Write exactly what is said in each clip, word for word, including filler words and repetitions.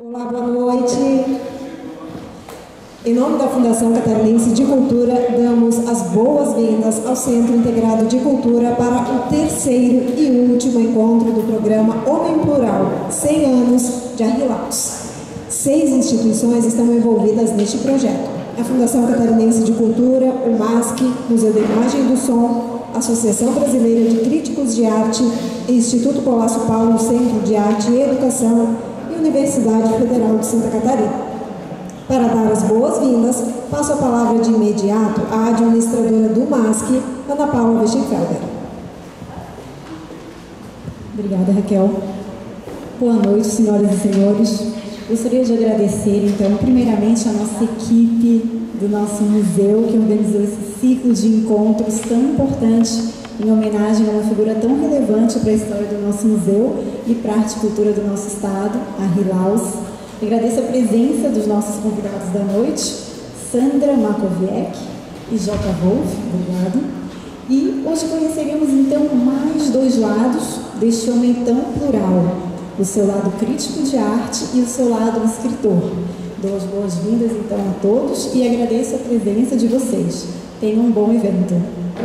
Olá, boa noite. Em nome da Fundação Catarinense de Cultura, damos as boas-vindas ao Centro Integrado de Cultura para o terceiro e último encontro do programa Homem Plural, cem anos de Arrilaus. Seis instituições estão envolvidas neste projeto: a Fundação Catarinense de Cultura, o MASC, Museu da Imagem e do Som, Associação Brasileira de Críticos de Arte, Instituto Colasso Paulo, Centro de Arte e Educação e Universidade Federal de Santa Catarina. Para dar as boas-vindas, passo a palavra de imediato à administradora do MASC, Ana Paula Westenfelder. Obrigada, Raquel. Boa noite, senhoras e senhores. Gostaria de agradecer, então, primeiramente a nossa equipe do nosso museu, que organizou esse ciclo de encontros tão importante em homenagem a uma figura tão relevante para a história do nosso museu e para a arte e cultura do nosso estado, Arrilaus. Agradeço a presença dos nossos convidados da noite, Sandra Makowiak e Jota Wolf, obrigado. E hoje conheceremos então mais dois lados deste homem tão plural, o seu lado crítico de arte e o seu lado escritor. Dou as boas-vindas então a todos e agradeço a presença de vocês. Tenham um bom evento.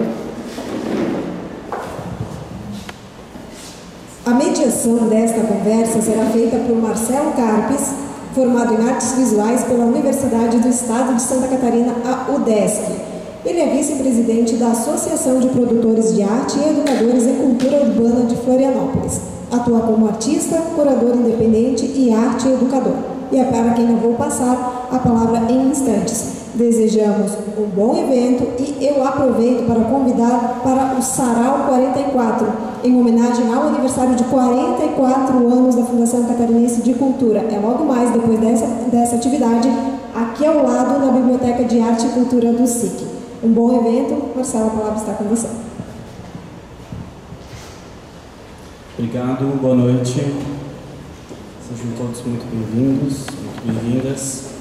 A mediação desta conversa será feita por Marcelo Carpes, formado em Artes Visuais pela Universidade do Estado de Santa Catarina, a UDESC. Ele é vice-presidente da Associação de Produtores de Arte e Educadores em Cultura Urbana de Florianópolis. Atua como artista, curador independente e arte educador. E é para quem eu vou passar a palavra em instantes. Desejamos um bom evento e eu aproveito para convidar para o Sarau quarenta e quatro, em homenagem ao aniversário de quarenta e quatro anos da Fundação Catarinense de Cultura. É logo mais depois dessa, dessa atividade, aqui ao lado, na Biblioteca de Arte e Cultura do S I C. Um bom evento. Marcelo, a palavra está com você. Obrigado, boa noite. Sejam todos muito bem-vindos, muito bem-vindas.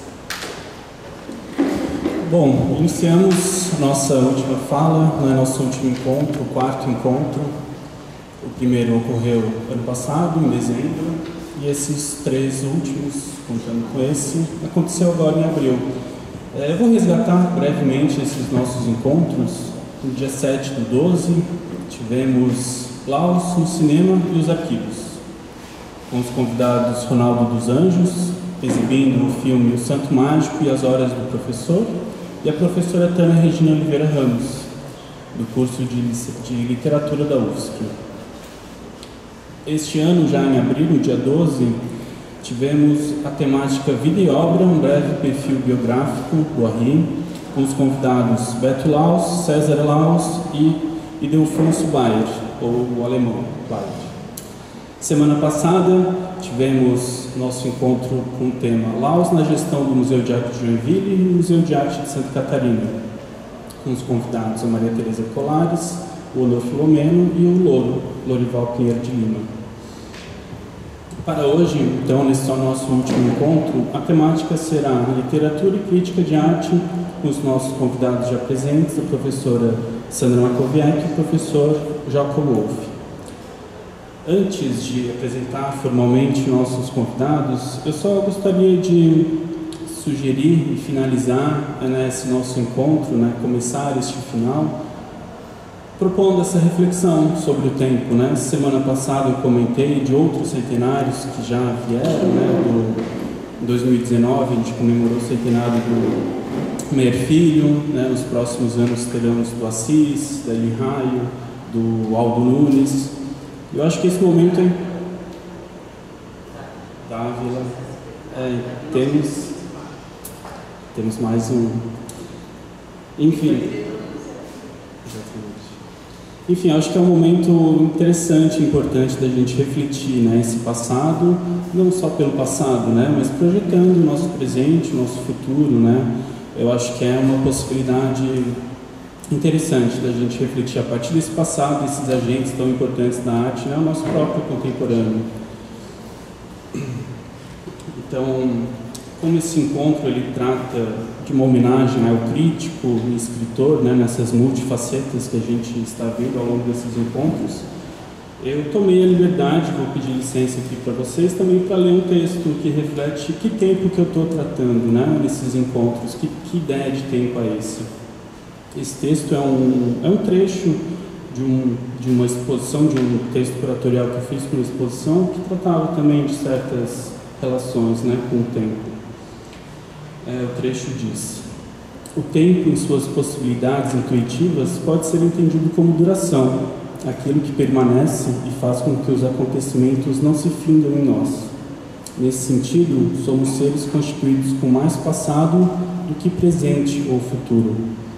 Bom, iniciamos nossa última fala, né, nosso último encontro, o quarto encontro. O primeiro ocorreu ano passado, em dezembro, e esses três últimos, contando com esse, aconteceu agora em abril. É, eu vou resgatar brevemente esses nossos encontros. No dia sete do doze, tivemos Laus no cinema e os arquivos, com os convidados Ronaldo dos Anjos, exibindo o filme O Santo Mágico e as Horas do Professor, e a professora Tânia Regina Oliveira Ramos, do curso de, de Literatura da U F S C. Este ano, já em abril, no dia doze, tivemos a temática Vida e Obra, um breve perfil biográfico do Arri, com os convidados Beto Laus, César Laus e Ildefonso Bayer, ou o alemão Bayer. Semana passada, tivemos nosso encontro com o tema Laus na gestão do Museu de Arte de Joinville e Museu de Arte de Santa Catarina, com os convidados a Maria Tereza Colares, o Honor Filomeno e o Louro, Lorival Pinheiro de Lima. Para hoje, então, nesse nosso último encontro, a temática será Literatura e Crítica de Arte, com os nossos convidados já presentes, a professora Sandra Makowiak e o professor Jota Wolf. Antes de apresentar formalmente nossos convidados, eu só gostaria de sugerir e finalizar, né, esse nosso encontro, né, começar este final, propondo essa reflexão sobre o tempo, né? Semana passada eu comentei de outros centenários que já vieram, né? Do, em dois mil e dezenove a gente comemorou o centenário do Meyer Filho, né? Nos próximos anos teremos do Assis, da Eli Raio, do Aldo Nunes. Eu acho que esse momento é... Dávila, é, temos, temos mais um... Enfim... Enfim, acho que é um momento interessante e importante da gente refletir, né, esse passado, não só pelo passado, né, mas projetando o nosso presente, o nosso futuro, né. Eu acho que é uma possibilidade interessante da gente refletir a partir desse passado, desses agentes tão importantes da arte, né, o nosso próprio contemporâneo. Então, como esse encontro ele trata de uma homenagem ao crítico e escritor, né, nessas multifacetas que a gente está vendo ao longo desses encontros, Eu tomei a liberdade, vou pedir licença aqui para vocês, também para ler um texto que reflete que tempo que eu estou tratando, né, nesses encontros, que, que ideia de tempo é esse. Esse texto é um, é um trecho de, um, de uma exposição, de um texto curatorial que eu fiz para uma exposição, que tratava também de certas relações, né, com o tempo. É, o trecho diz: o tempo, em suas possibilidades intuitivas, pode ser entendido como duração, aquilo que permanece e faz com que os acontecimentos não se findam em nós. Nesse sentido, somos seres constituídos com mais passado do que presente ou futuro.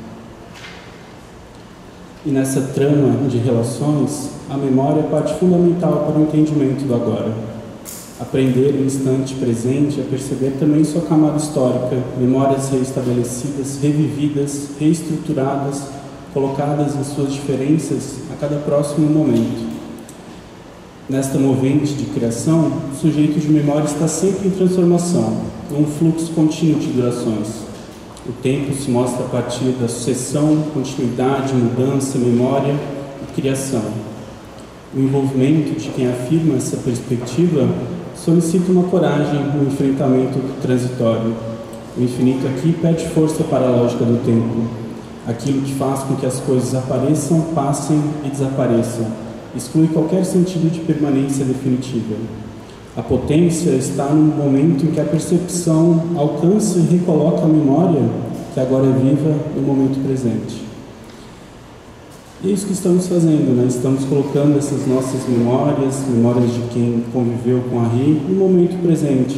E nessa trama de relações, a memória é parte fundamental para o entendimento do agora. Aprender o instante presente é perceber também sua camada histórica, memórias reestabelecidas, revividas, reestruturadas, colocadas em suas diferenças a cada próximo momento. Nesta movente de criação, o sujeito de memória está sempre em transformação, um fluxo contínuo de durações. O tempo se mostra a partir da sucessão, continuidade, mudança, memória e criação. O envolvimento de quem afirma essa perspectiva solicita uma coragem no enfrentamento do transitório. O infinito aqui pede força para a lógica do tempo. Aquilo que faz com que as coisas apareçam, passem e desapareçam, exclui qualquer sentido de permanência definitiva. A potência está no momento em que a percepção alcança e recoloca a memória, que agora é viva, no momento presente. E é isso que estamos fazendo, né? Estamos colocando essas nossas memórias, memórias de quem conviveu com a R I, no momento presente.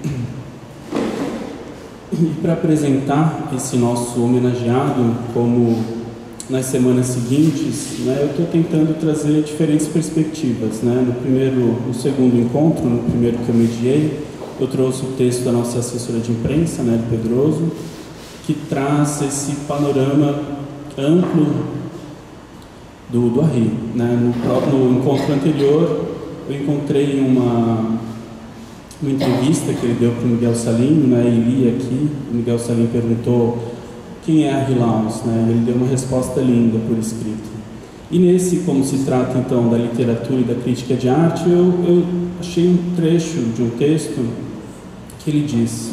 E para apresentar esse nosso homenageado, como nas semanas seguintes, né, eu estou tentando trazer diferentes perspectivas, né? No primeiro, no segundo encontro, no primeiro que eu mediei, eu trouxe o texto da nossa assessora de imprensa, né, Pedroso, que traz esse panorama amplo do, do A R I, né? No, no encontro anterior, eu encontrei uma... uma entrevista que ele deu para o Miguel Salim, né, e li aqui, o Miguel Salim perguntou quem é a R I Laus, né, ele deu uma resposta linda por escrito. E nesse, como se trata então da literatura e da crítica de arte, eu, eu achei um trecho de um texto que ele diz: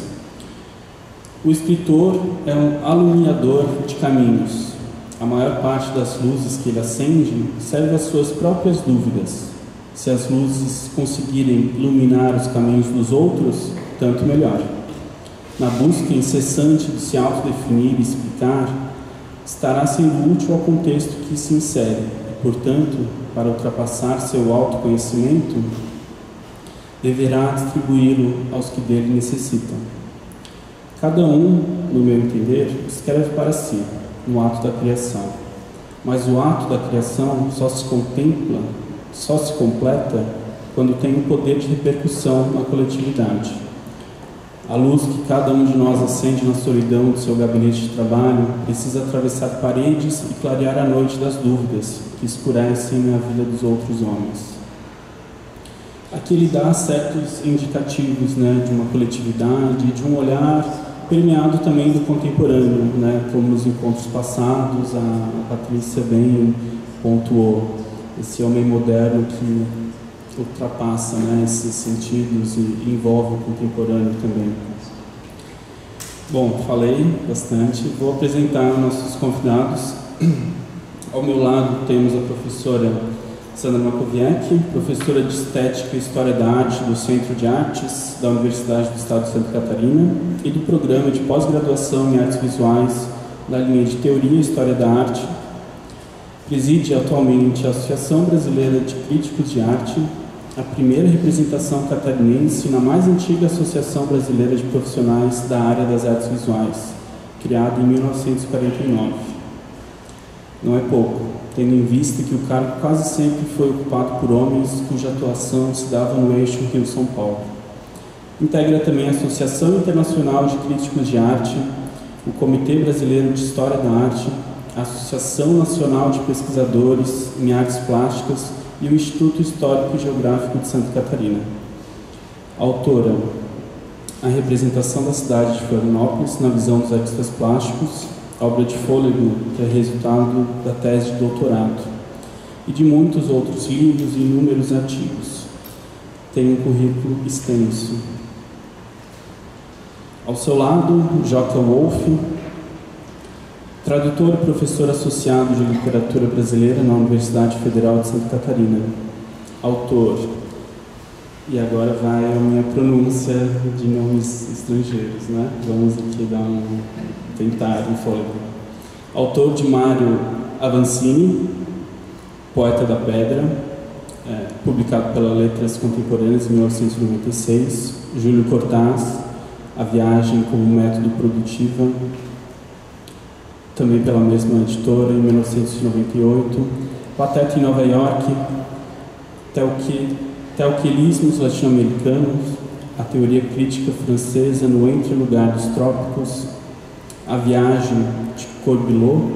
o escritor é um alumiador de caminhos. A maior parte das luzes que ele acende serve às suas próprias dúvidas. Se as luzes conseguirem iluminar os caminhos dos outros, tanto melhor. Na busca incessante de se autodefinir e explicar, estará sendo útil ao contexto que se insere e, portanto, para ultrapassar seu autoconhecimento, deverá distribuí-lo aos que dele necessitam. Cada um, no meu entender, escreve para si, no ato da criação. Mas o ato da criação só se contempla só se completa quando tem o poder de repercussão na coletividade. A luz que cada um de nós acende na solidão do seu gabinete de trabalho precisa atravessar paredes e clarear a noite das dúvidas que escurecem a vida dos outros homens. Aqui ele dá certos indicativos, né, de uma coletividade, de um olhar permeado também do contemporâneo, né, como nos encontros passados a Patrícia bem pontuou. Esse homem moderno que ultrapassa, né, esses sentidos e envolve o contemporâneo também. Bom, falei bastante, vou apresentar nossos convidados. Ao meu lado temos a professora Sandra Makowiecki, professora de Estética e História da Arte do Centro de Artes da Universidade do Estado de Santa Catarina e do Programa de Pós-Graduação em Artes Visuais da linha de Teoria e História da Arte. Preside atualmente a Associação Brasileira de Críticos de Arte, a primeira representação catarinense na mais antiga Associação Brasileira de Profissionais da área das artes visuais, criada em mil novecentos e quarenta e nove. Não é pouco, tendo em vista que o cargo quase sempre foi ocupado por homens cuja atuação se dava no eixo Rio-São Paulo. Integra também a Associação Internacional de Críticos de Arte, o Comitê Brasileiro de História da Arte, a Associação Nacional de Pesquisadores em Artes Plásticas e o Instituto Histórico e Geográfico de Santa Catarina. Autora: A Representação da Cidade de Florianópolis na Visão dos Artistas Plásticos, obra de fôlego que é resultado da tese de doutorado. e de muitos outros livros e inúmeros artigos. Tem um currículo extenso. Ao seu lado, Joca Wolff, tradutor e professor associado de literatura brasileira na Universidade Federal de Santa Catarina. Autor, e agora vai a minha pronúncia de nomes estrangeiros, né? Vamos aqui dar um, tentar um fôlego. Autor de Mário Avancini, Poeta da Pedra, é, publicado pela Letras Contemporâneas em mil novecentos e noventa e seis, Júlio Cortaz, A Viagem como Método Produtiva, também pela mesma editora, em mil novecentos e noventa e oito, Pateta em Nova York, Teoquilismos Latino-Americanos, A Teoria Crítica Francesa no Entre-Lugar dos Trópicos, A Viagem de Corbilot,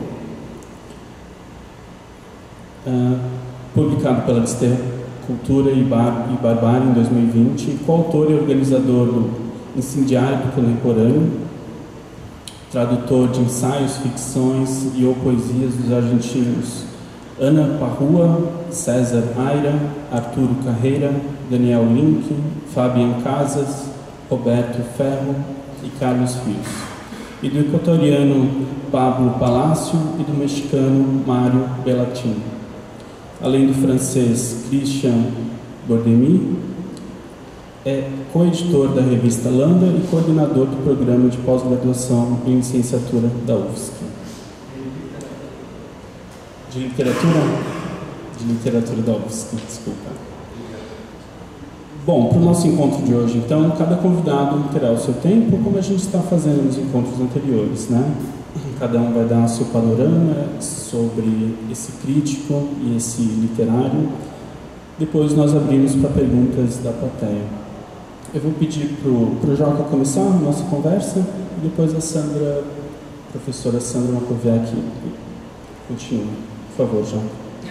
uh, publicado pela Desterra Cultura e, Bar e Barbárie em dois mil e vinte, coautor e organizador do Incendiário do Contemporâneo, tradutor de ensaios, ficções e ou poesias dos argentinos Ana Parrua, César Aira, Arturo Carreira, Daniel Link, Fabian Casas, Roberto Ferro e Carlos Rios, e do equatoriano Pablo Palácio e do mexicano Mário Bellatin, além do francês Christian Bordemy. É coeditor da revista Lambda e coordenador do programa de pós-graduação em licenciatura da U F S C. De literatura? De literatura da U F S C, desculpa. Bom, para o nosso encontro de hoje, então, cada convidado terá o seu tempo, como a gente está fazendo nos encontros anteriores, né? Cada um vai dar o seu panorama sobre esse crítico e esse literário. Depois nós abrimos para perguntas da plateia. Eu vou pedir para o Joca começar a nossa conversa e depois a Sandra, a professora Sandra Makoviak, continua. Por favor, Joca.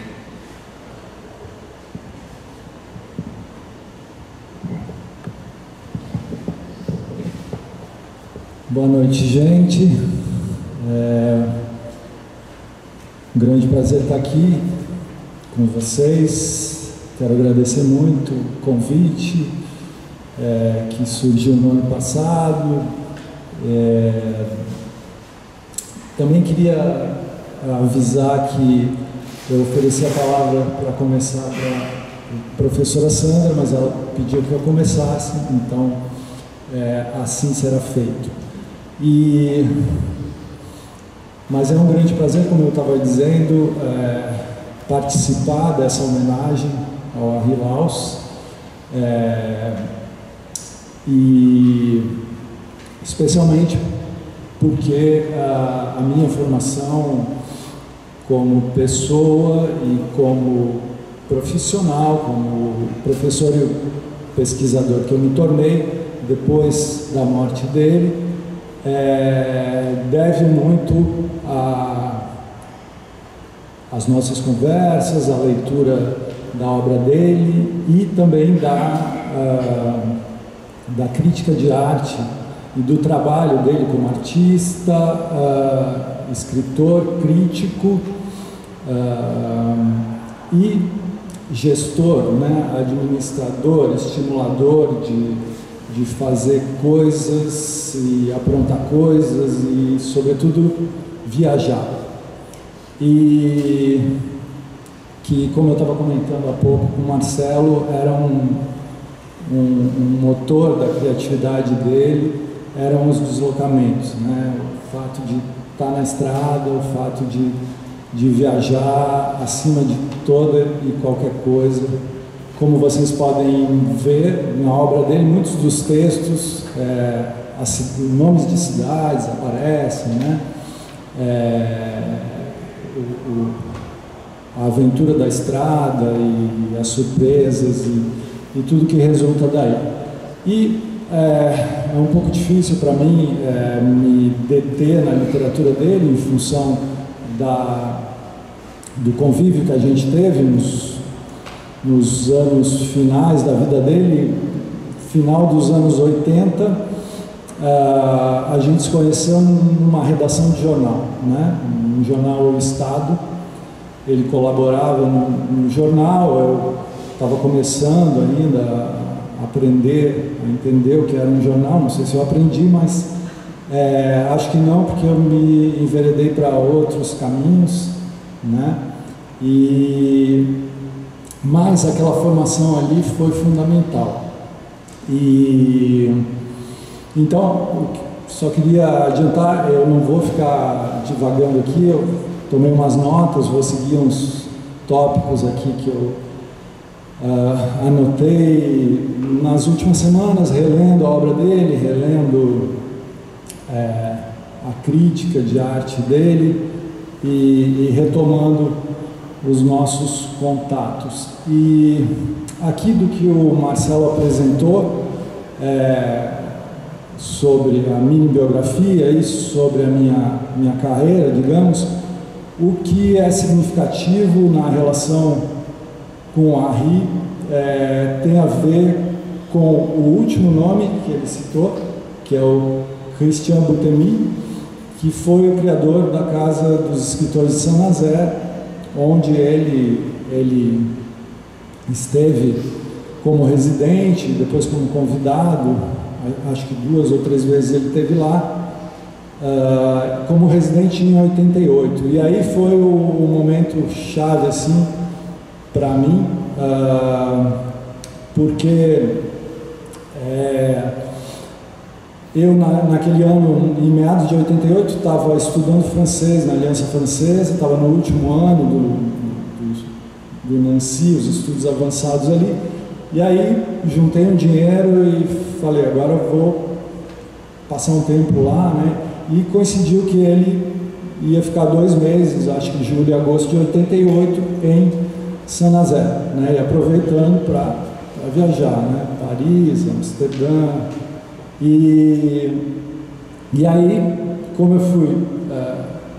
Boa noite, gente. É um grande prazer estar aqui com vocês. Quero agradecer muito o convite é, que surgiu no ano passado. É, também queria avisar que eu ofereci a palavra para começar para a professora Sandra, mas ela pediu que eu começasse, então é, assim será feito. E, mas é um grande prazer, como eu estava dizendo, é, participar dessa homenagem ao Henri Laus, é, e especialmente porque a, a minha formação como pessoa e como profissional, como professor e pesquisador que eu me tornei depois da morte dele, é, deve muito às nossas conversas, à leitura da obra dele e também da, uh, da crítica de arte e do trabalho dele como artista, uh, escritor, crítico uh, e gestor, né, administrador, estimulador de, de fazer coisas e aprontar coisas e, sobretudo, viajar. E que, como eu estava comentando há pouco com o Marcelo, era um, um, um motor da criatividade dele, eram os deslocamentos, né? O fato de estar na estrada, o fato de, de viajar acima de toda e qualquer coisa. Como vocês podem ver na obra dele, muitos dos textos, é, as, nomes de cidades aparecem, né? É, o, o, a aventura da estrada e as surpresas e, e tudo que resulta daí. E é, é um pouco difícil para mim é, me deter na literatura dele em função da, do convívio que a gente teve nos, nos anos finais da vida dele, final dos anos oitenta, é, a gente se conheceu numa redação de jornal, né? Um jornal O Estado, ele colaborava no, no jornal, eu estava começando ainda a aprender, a entender o que era um jornal, não sei se eu aprendi, mas é, acho que não, porque eu me enveredei para outros caminhos, né? E, mas aquela formação ali foi fundamental. E então, só queria adiantar, eu não vou ficar divagando aqui, eu tomei umas notas, vou seguir uns tópicos aqui que eu uh, anotei nas últimas semanas, relendo a obra dele, relendo é, a crítica de arte dele e, e retomando os nossos contatos. E aqui do que o Marcelo apresentou é, sobre a mini biografia e sobre a minha, minha carreira, digamos, o que é significativo na relação com o Henri é, tem a ver com o último nome que ele citou, que é o Christian Butemi, que foi o criador da Casa dos Escritores de Saint-Nazaire, onde ele, ele esteve como residente, depois como convidado, acho que duas ou três vezes ele esteve lá, uh, como residente em oitenta e oito. E aí foi o, o momento chave, assim, para mim, uh, porque é, eu, na, naquele ano, em meados de oitenta e oito, estava estudando francês na Aliança Francesa, estava no último ano do, do, do Nancy, os estudos avançados ali, e aí juntei um dinheiro e falei, agora eu vou passar um tempo lá, né? E coincidiu que ele ia ficar dois meses, acho que julho e agosto de oitenta e oito, em Saint-Nazaire, né? E aproveitando para viajar, né? Paris, Amsterdã. E, e aí, como eu fui é,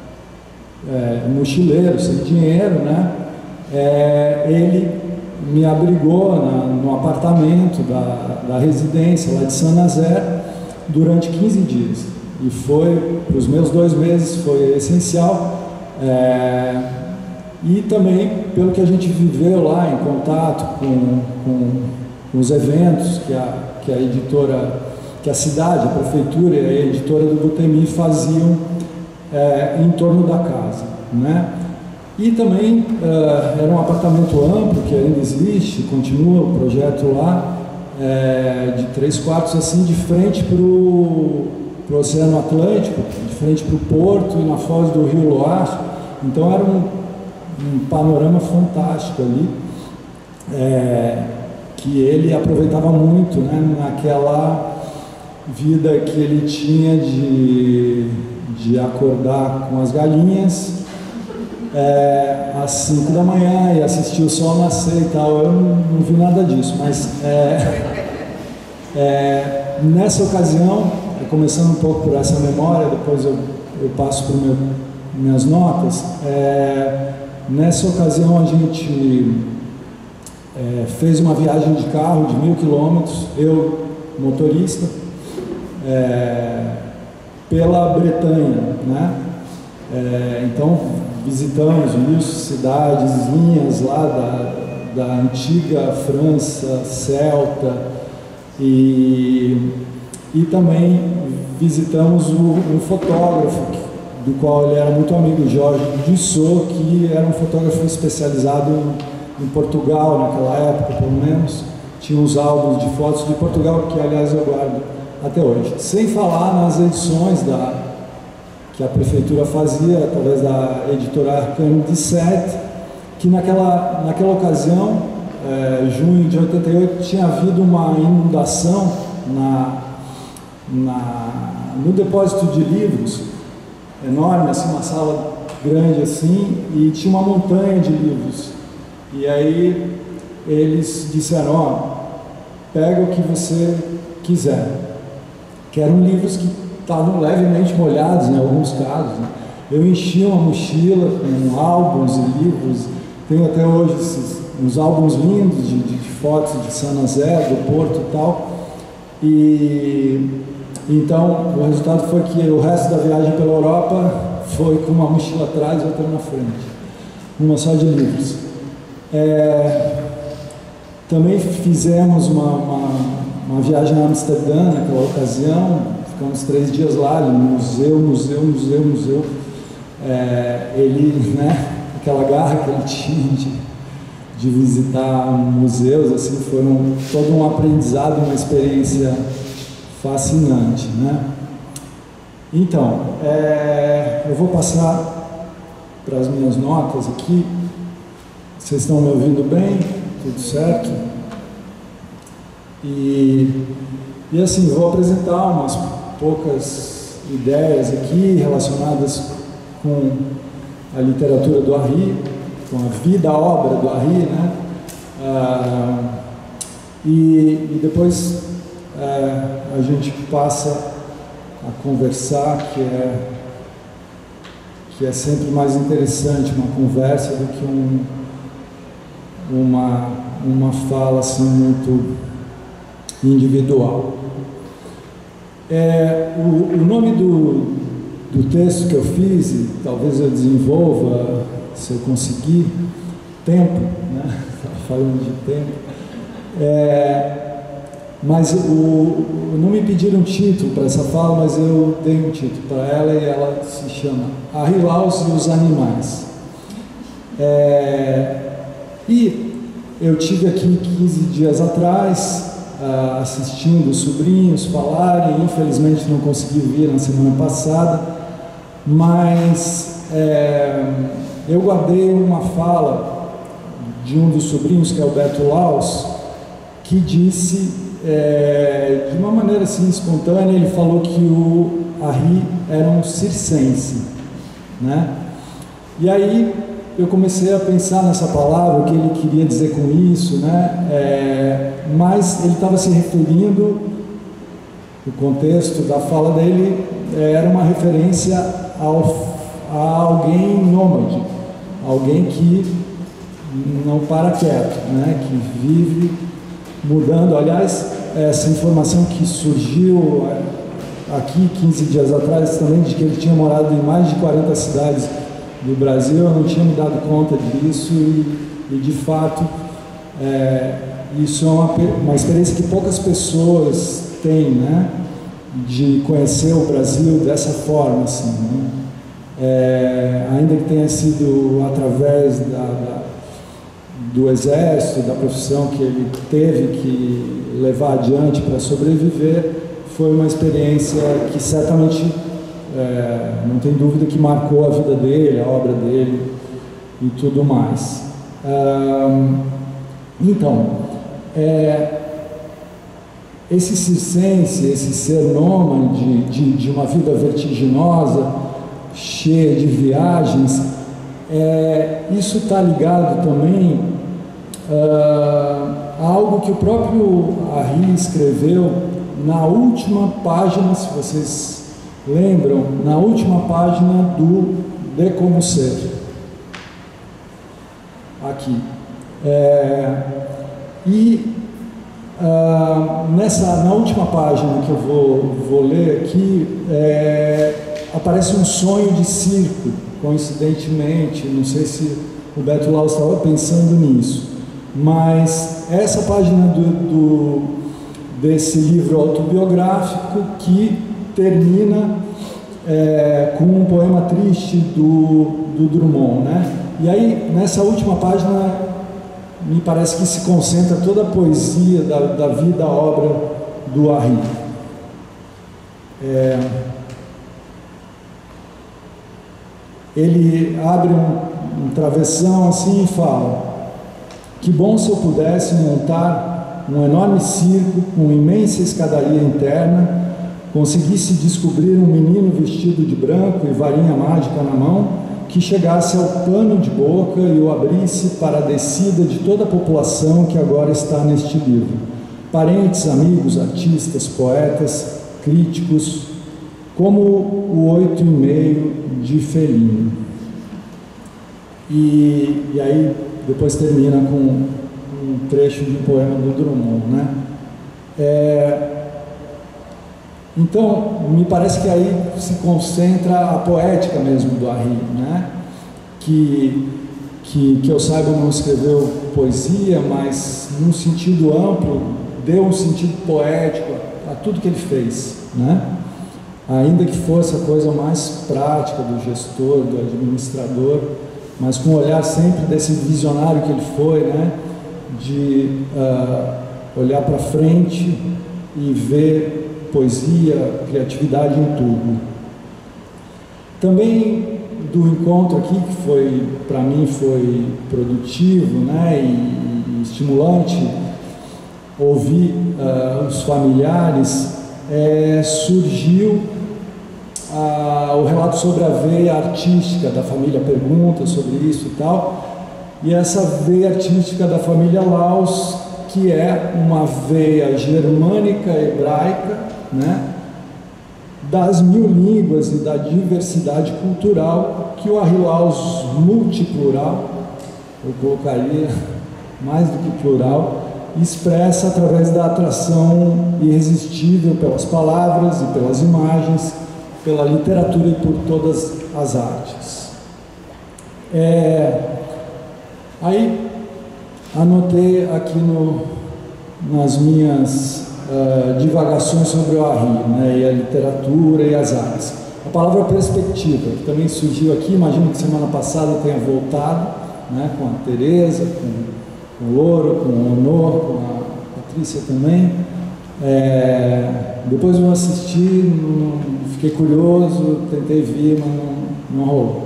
é, mochileiro, sem dinheiro, né? É, ele me abrigou na, no apartamento da, da residência lá de Saint-Nazaire durante quinze dias. E foi, para os meus dois meses, foi essencial. É, e também pelo que a gente viveu lá em contato com, com, com os eventos que a, que a editora, que a cidade, a prefeitura e a editora do Butemi faziam é, em torno da casa, né? E também uh, era um apartamento amplo, que ainda existe, continua o projeto lá, é, de três quartos, assim, de frente para o Oceano Atlântico, de frente para o porto e na foz do Rio Loire. Então era um, um panorama fantástico ali, é, que ele aproveitava muito, né, naquela vida que ele tinha de, de acordar com as galinhas, É, às cinco da manhã e assistir o sol nascer e tal. Eu não, não vi nada disso, mas é, é, nessa ocasião, começando um pouco por essa memória, depois eu, eu passo para meu, minhas notas, é, nessa ocasião a gente é, fez uma viagem de carro de mil quilômetros, eu, motorista, é, pela Bretanha, né? É, então visitamos mil cidadezinhas lá da, da antiga França celta e, e também visitamos o, um fotógrafo do qual ele era muito amigo, Jorge Dussot, que era um fotógrafo especializado em Portugal naquela época, pelo menos. Tinha uns álbuns de fotos de Portugal que, aliás, eu guardo até hoje. Sem falar nas edições da que a prefeitura fazia, através da editora Arcane de Sete, que naquela, naquela ocasião, é, junho de oitenta e oito, tinha havido uma inundação na, na, no depósito de livros, enorme, assim, uma sala grande assim, e tinha uma montanha de livros. E aí eles disseram, ó, pega o que você quiser, que eram livros que estavam levemente molhados em alguns casos, né? Eu enchi uma mochila com álbuns e livros, tenho até hoje esses, uns álbuns lindos de, de, de fotos de Saint-Nazaire, do Porto e tal, e então o resultado foi que o resto da viagem pela Europa foi com uma mochila atrás e outra na frente. uma só de livros. É, também fizemos uma, uma, uma viagem a Amsterdã naquela ocasião, ficamos três dias lá, museu, museu, museu, museu. É, ele, né, aquela garra que ele tinha de, de visitar museus, assim, foram todo um aprendizado, uma experiência fascinante, né? Então, é, eu vou passar para as minhas notas aqui. Vocês estão me ouvindo bem? Tudo certo? E, e assim, vou apresentar umas poucas ideias aqui relacionadas com a literatura do Harry, com a vida, a obra do Harry, né? Ah, e, e depois ah, a gente passa a conversar, que é, que é sempre mais interessante uma conversa do que um, uma, uma fala assim muito individual. É, o, o nome do, do texto que eu fiz, e talvez eu desenvolva, se eu conseguir, Tempo, né? Falando de tempo. É, mas o, não me pediram um título para essa fala, mas eu dei um título para ela e ela se chama Harry Laus e os Animais. É, e eu tive aqui quinze dias atrás, Uh, assistindo os sobrinhos falarem, infelizmente não consegui vir na semana passada, mas é, eu guardei uma fala de um dos sobrinhos, que é o Beto Laus, que disse, é, de uma maneira assim espontânea, ele falou que o Harry era um circense, né? E aí eu comecei a pensar nessa palavra, o que ele queria dizer com isso, né? É, mas ele estava se referindo, o contexto da fala dele é, era uma referência ao, a alguém nômade, alguém que não para quieto, né? Que vive mudando. Aliás, essa informação que surgiu aqui quinze dias atrás também, de que ele tinha morado em mais de quarenta cidades do Brasil, eu não tinha me dado conta disso e, e de fato, é, isso é uma, uma experiência que poucas pessoas têm, né? De conhecer o Brasil dessa forma, assim, né? É, ainda que tenha sido através da, da, do exército, da profissão que ele teve que levar adiante para sobreviver, foi uma experiência que certamente É, não tem dúvida que marcou a vida dele, a obra dele e tudo mais. Ah, então, é, esse circense, esse ser nômade de, de uma vida vertiginosa, cheia de viagens, é, isso está ligado também ah, a algo que o próprio Harry escreveu na última página, se vocês lembram, na última página do De Como Ser, aqui. É, e ah, nessa, na última página que eu vou, vou ler aqui, é, aparece um sonho de circo, coincidentemente, não sei se o Beto Laus estava pensando nisso, mas essa página do, do, desse livro autobiográfico que termina é, com um poema triste do, do Drummond, né? E aí, nessa última página, me parece que se concentra toda a poesia da, da vida, a obra do Harry. É, ele abre um, um travessão assim e fala: que bom se eu pudesse montar um enorme circo com imensa escadaria interna, conseguisse descobrir um menino vestido de branco e varinha mágica na mão, que chegasse ao pano de boca e o abrisse para a descida de toda a população que agora está neste livro. Parentes, amigos, artistas, poetas, críticos, como o oito e meio de Fellini. E, e aí depois termina com um trecho de um poema do Drummond, né? É, Então, me parece que aí se concentra a poética mesmo do Harry, né? Que, que, que eu saiba, não escreveu poesia, mas num sentido amplo, deu um sentido poético a, a tudo que ele fez, né? Ainda que fosse a coisa mais prática do gestor, do administrador, mas com o olhar sempre desse visionário que ele foi, né? De uh, olhar para frente e ver poesia, criatividade em tudo. Também do encontro aqui, que foi, para mim, foi produtivo, né, e, e estimulante, ouvir uh, os familiares, é, surgiu uh, o relato sobre a veia artística da família, pergunta sobre isso e tal, e essa veia artística da família Laus, que é uma veia germânica, hebraica, né, das mil línguas e da diversidade cultural que o Arrilaus multiplural, eu colocaria mais do que plural, expressa através da atração irresistível pelas palavras e pelas imagens, pela literatura e por todas as artes. É, aí anotei aqui no, nas minhas Uh, divagações sobre o Arri, né, e a literatura e as artes. A palavra perspectiva, que também surgiu aqui, imagino que semana passada tenha voltado, né, com a Tereza, com, com o Louro, com o Honor, com a Patrícia também. É, depois eu assisti, não, fiquei curioso, tentei vir, mas não, não rolou.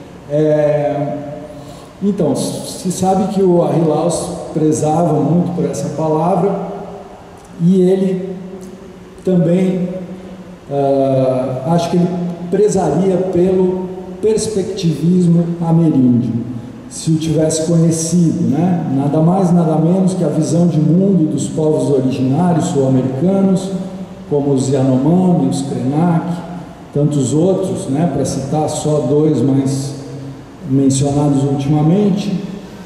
É, então, se sabe que o Arrilaus prezava muito por essa palavra, e ele também, uh, acho que ele prezaria pelo perspectivismo ameríndio, se o tivesse conhecido, né? Nada mais, nada menos que a visão de mundo dos povos originários sul-americanos, como os Yanomami, os Krenak, tantos outros, né? Para citar só dois mais mencionados ultimamente.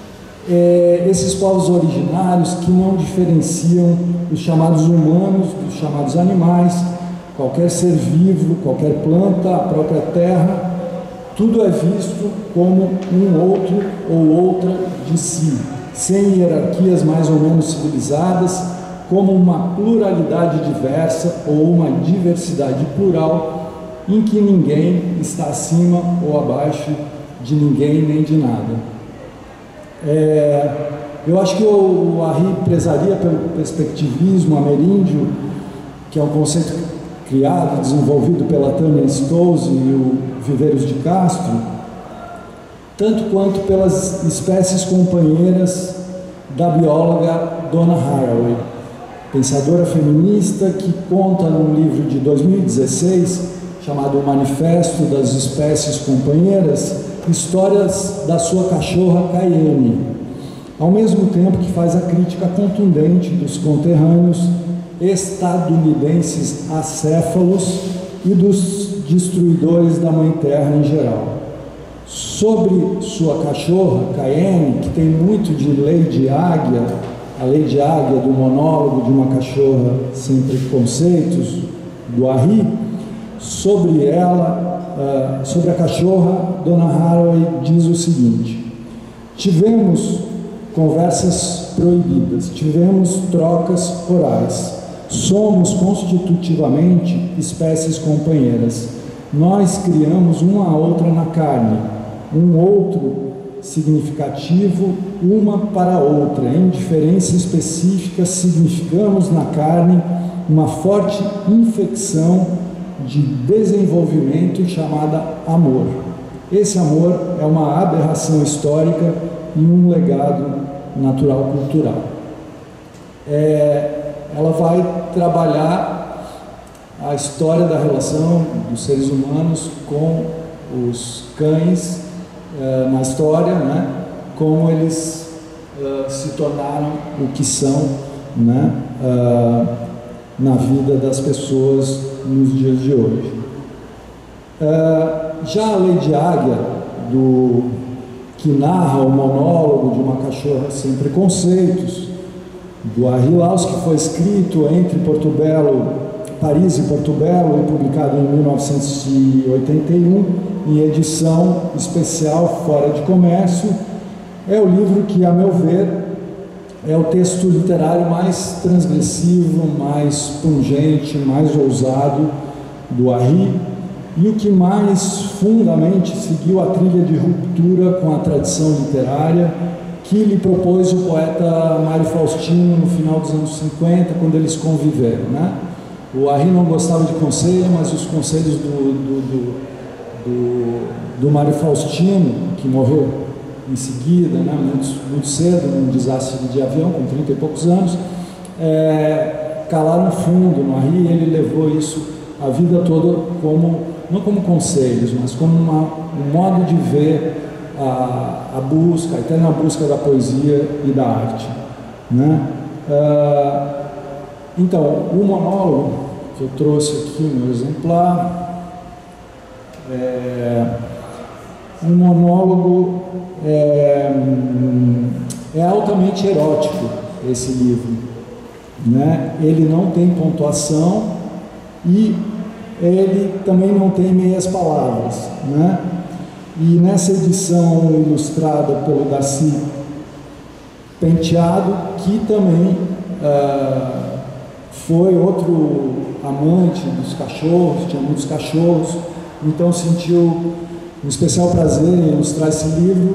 É, esses povos originários que não diferenciam os chamados humanos dos chamados animais, qualquer ser vivo, qualquer planta, a própria terra, tudo é visto como um outro ou outra de si, sem hierarquias mais ou menos civilizadas, como uma pluralidade diversa ou uma diversidade plural, em que ninguém está acima ou abaixo de ninguém nem de nada. É, eu acho que o, o Arri prezaria pelo perspectivismo ameríndio, que é um conceito criado, desenvolvido pela Tânia Stolze e o Viveiros de Castro, tanto quanto pelas espécies companheiras da bióloga Donna Haraway, pensadora feminista que conta num livro de dois mil e dezesseis, chamado O Manifesto das Espécies Companheiras, histórias da sua cachorra Cayenne, ao mesmo tempo que faz a crítica contundente dos conterrâneos estadunidenses acéfalos e dos destruidores da Mãe Terra em geral. Sobre sua cachorra Cayenne, que tem muito de lei de águia, a lei de águia do monólogo de uma cachorra sem preconceitos, do Arri, sobre ela, Uh, sobre a cachorra, Donna Haraway diz o seguinte: tivemos conversas proibidas, tivemos trocas orais, somos constitutivamente espécies companheiras, nós criamos uma a outra na carne, um outro significativo, uma para a outra, em diferença específica, significamos na carne uma forte infecção de desenvolvimento chamada amor. Esse amor é uma aberração histórica e um legado natural-cultural. É, ela vai trabalhar a história da relação dos seres humanos com os cães é, na história, né? Como eles é, se tornaram o que são, né? É, na vida das pessoas nos dias de hoje. Uh, já a Lei de Águia, do, que narra o monólogo de uma cachorra sem preconceitos, do Arrilaus, que foi escrito entre Porto Belo, Paris e Porto Belo, e publicado em mil novecentos e oitenta e um, em edição especial fora de comércio, É o livro que, a meu ver, é o texto literário mais transgressivo, mais pungente, mais ousado do Harry, e o que mais fundamente seguiu a trilha de ruptura com a tradição literária que lhe propôs o poeta Mário Faustino no final dos anos cinquenta, quando eles conviveram, né? O Harry não gostava de conselho, mas os conselhos do, do, do, do, do Mário Faustino, que morreu em seguida, né, muito, muito cedo, num desastre de avião, com trinta e poucos anos, é, calaram fundo no Harry, e ele levou isso a vida toda como, não como conselhos, mas como uma, um modo de ver a, a busca, a eterna busca da poesia e da arte, né? Uh, então, o monólogo que eu trouxe aqui, o meu exemplar, é um monólogo, é, é altamente erótico, esse livro, né? Ele não tem pontuação e ele também não tem meias palavras, né? E nessa edição ilustrada pelo Darcy Penteado, que também uh, foi outro amante dos cachorros, tinha muitos cachorros, então sentiu um especial prazer em ilustrar esse livro,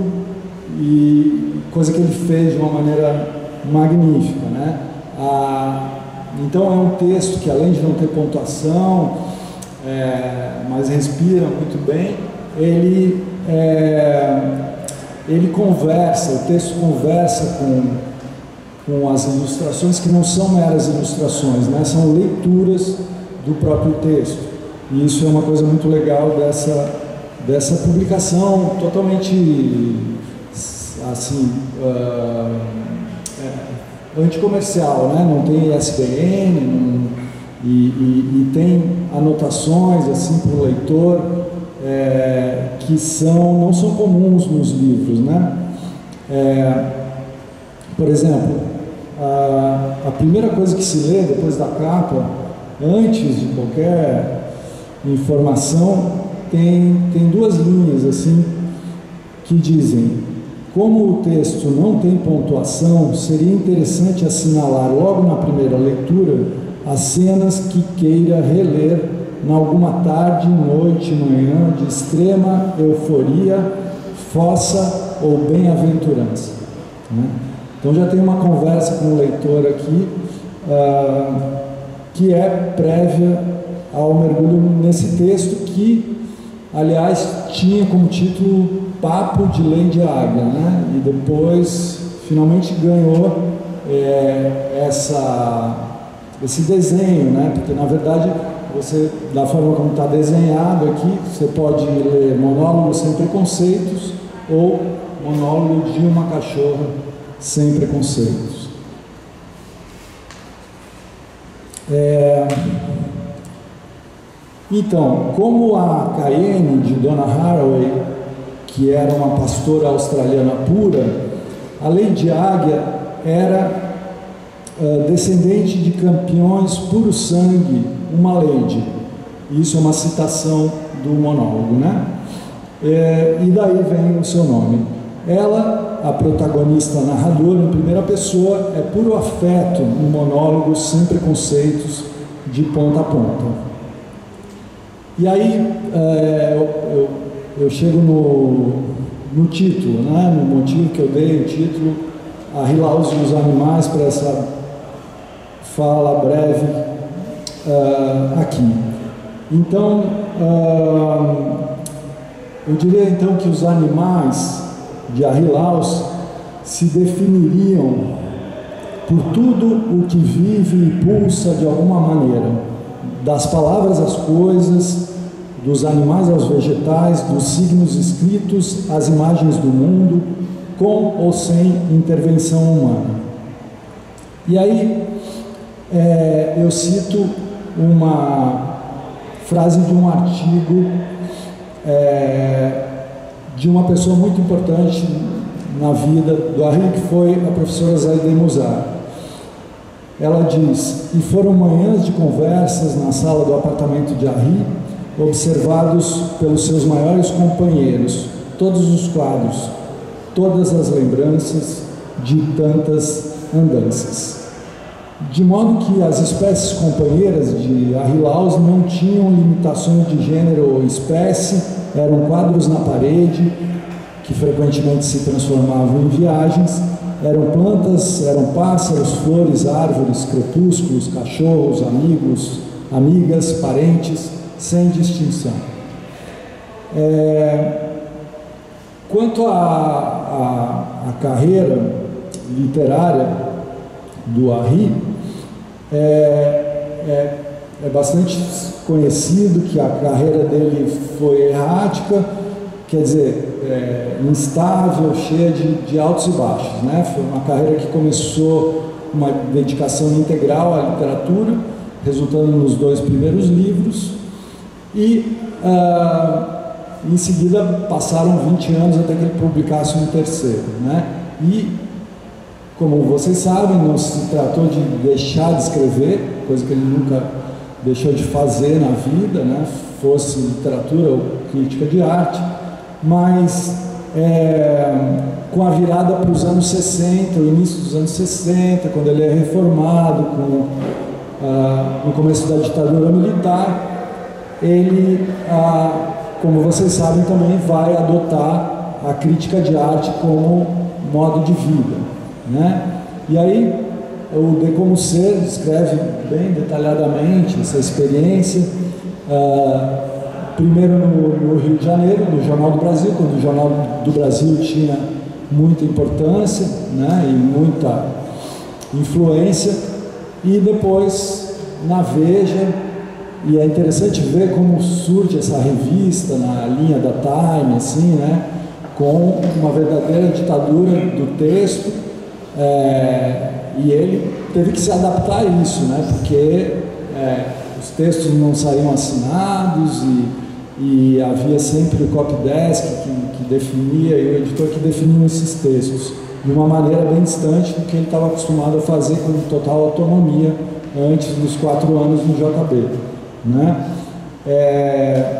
e coisa que ele fez de uma maneira magnífica, né? Ah, então é um texto que, além de não ter pontuação, é, mas respira muito bem, ele, é, ele conversa, o texto conversa com, com as ilustrações, que não são meras ilustrações, né? São leituras do próprio texto, e isso é uma coisa muito legal dessa, dessa publicação totalmente assim, uh, é, anticomercial, né? Não tem I S B N, não, e, e, e tem anotações assim para o leitor, é, que são, não são comuns nos livros, né? É, por exemplo, a, a primeira coisa que se lê depois da capa, antes de qualquer informação, tem, tem duas linhas assim que dizem: como o texto não tem pontuação, seria interessante assinalar logo na primeira leitura as cenas que queira reler em alguma tarde, noite, manhã de extrema euforia, fossa ou bem-aventurança, né? Então já tem uma conversa com o leitor aqui, uh, que é prévia ao mergulho nesse texto, que, aliás, tinha como título Papo de Lady Águia, né? E depois finalmente ganhou é, essa, esse desenho, né? Porque na verdade você, da forma como está desenhado aqui, você pode ler Monólogo Sem Preconceitos ou Monólogo de uma Cachorra Sem Preconceitos. É... Então, como a Cayenne de Donna Haraway, que era uma pastora australiana pura, a Lady Águia era uh, descendente de campeões puro sangue, uma lady. Isso é uma citação do monólogo, né? É, e daí vem o seu nome. Ela, a protagonista narradora em primeira pessoa, é puro afeto, um monólogo sem preconceitos, de ponta a ponta. E aí é, eu, eu, eu chego no, no título, né? No motivo que eu dei o título, a Hilauze e os Animais, para essa fala breve uh, aqui. Então, uh, eu diria então que os animais de Hilauze se definiriam por tudo o que vive e pulsa de alguma maneira, das palavras às coisas, dos animais aos vegetais, dos signos escritos às imagens do mundo, com ou sem intervenção humana. E aí é, eu cito uma frase de um artigo é, de uma pessoa muito importante na vida do Harry, que foi a professora Zaide Musar. Ela diz: e foram manhãs de conversas na sala do apartamento de Harry, observados pelos seus maiores companheiros, todos os quadros, todas as lembranças de tantas andanças. De modo que as espécies companheiras de Arrillaus não tinham limitações de gênero ou espécie, eram quadros na parede, que frequentemente se transformavam em viagens, eram plantas, eram pássaros, flores, árvores, crepúsculos, cachorros, amigos, amigas, parentes, sem distinção. É... Quanto à carreira literária do Arri, é, é, é bastante conhecido que a carreira dele foi errática, quer dizer, é, instável, cheia de, de altos e baixos, né? Foi uma carreira que começou uma dedicação integral à literatura, resultando nos dois primeiros livros, e ah, em seguida passaram vinte anos até que ele publicasse um terceiro, né? E, como vocês sabem, não se tratou de deixar de escrever, coisa que ele nunca deixou de fazer na vida, né? Fosse literatura ou crítica de arte, mas é, com a virada para os anos sessenta, o início dos anos sessenta, quando ele é reformado, com, ah, no começo da ditadura militar, ele, ah, como vocês sabem, também vai adotar a crítica de arte como modo de vida, né? E aí o De Como Ser descreve bem detalhadamente essa experiência, uh, primeiro no, no Rio de Janeiro, no Jornal do Brasil, quando o Jornal do Brasil tinha muita importância, né, e muita influência, e depois na Veja. E é interessante ver como surge essa revista na linha da Time, assim, né, com uma verdadeira ditadura do texto, é, e ele teve que se adaptar a isso, né, porque é, os textos não saíam assinados e, e havia sempre o copydesk que, que definia, e o editor que definia esses textos de uma maneira bem distante do que ele estava acostumado a fazer com total autonomia antes dos quatro anos no J B. Né? É...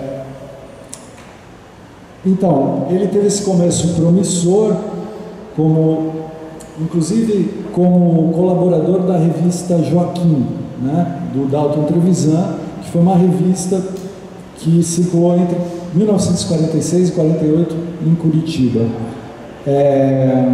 Então, ele teve esse começo promissor, como, inclusive como colaborador da revista Joaquim, né? Do Dalton Trevisan, que foi uma revista que circulou entre mil novecentos e quarenta e seis e quarenta e oito em Curitiba. É...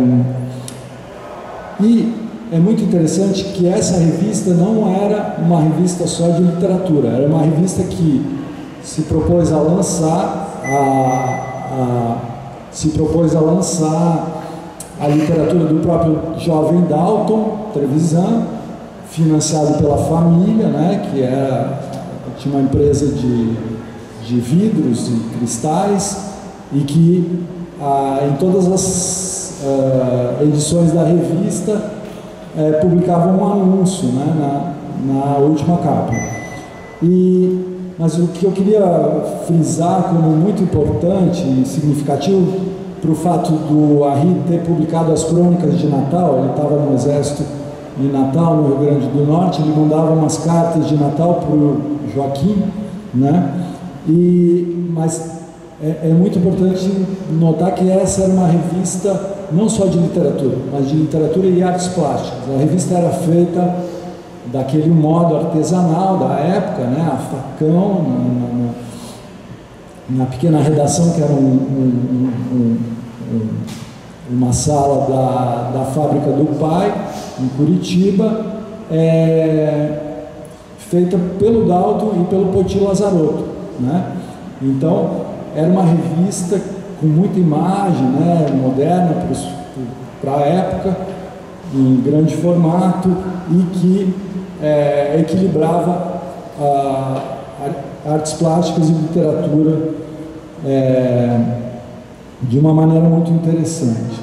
E é muito interessante que essa revista não era uma revista só de literatura, era uma revista que se propôs a lançar a, a, se propôs a lançar a literatura do próprio jovem Dalton Trevisan, financiado pela família, né, que era, tinha uma empresa de, de vidros e cristais, e que ah, em todas as ah, edições da revista É, publicavam um anúncio, né, na, na última capa. E, mas o que eu queria frisar como muito importante e significativo para o fato do Arri ter publicado as crônicas de Natal, ele estava no exército em Natal, no Rio Grande do Norte, ele mandava umas cartas de Natal para o Joaquim, né, e, mas é, é muito importante notar que essa era uma revista não só de literatura, mas de literatura e artes plásticas. A revista era feita daquele modo artesanal da época, né, a facão, na, na, na pequena redação, que era um, um, um, um, uma sala da, da fábrica do pai, em Curitiba, é, feita pelo Dalton e pelo Poti Lazarotto, né? Então, era uma revista com muita imagem, né, moderna para a época, em grande formato, e que é, equilibrava a, a artes plásticas e literatura é, de uma maneira muito interessante.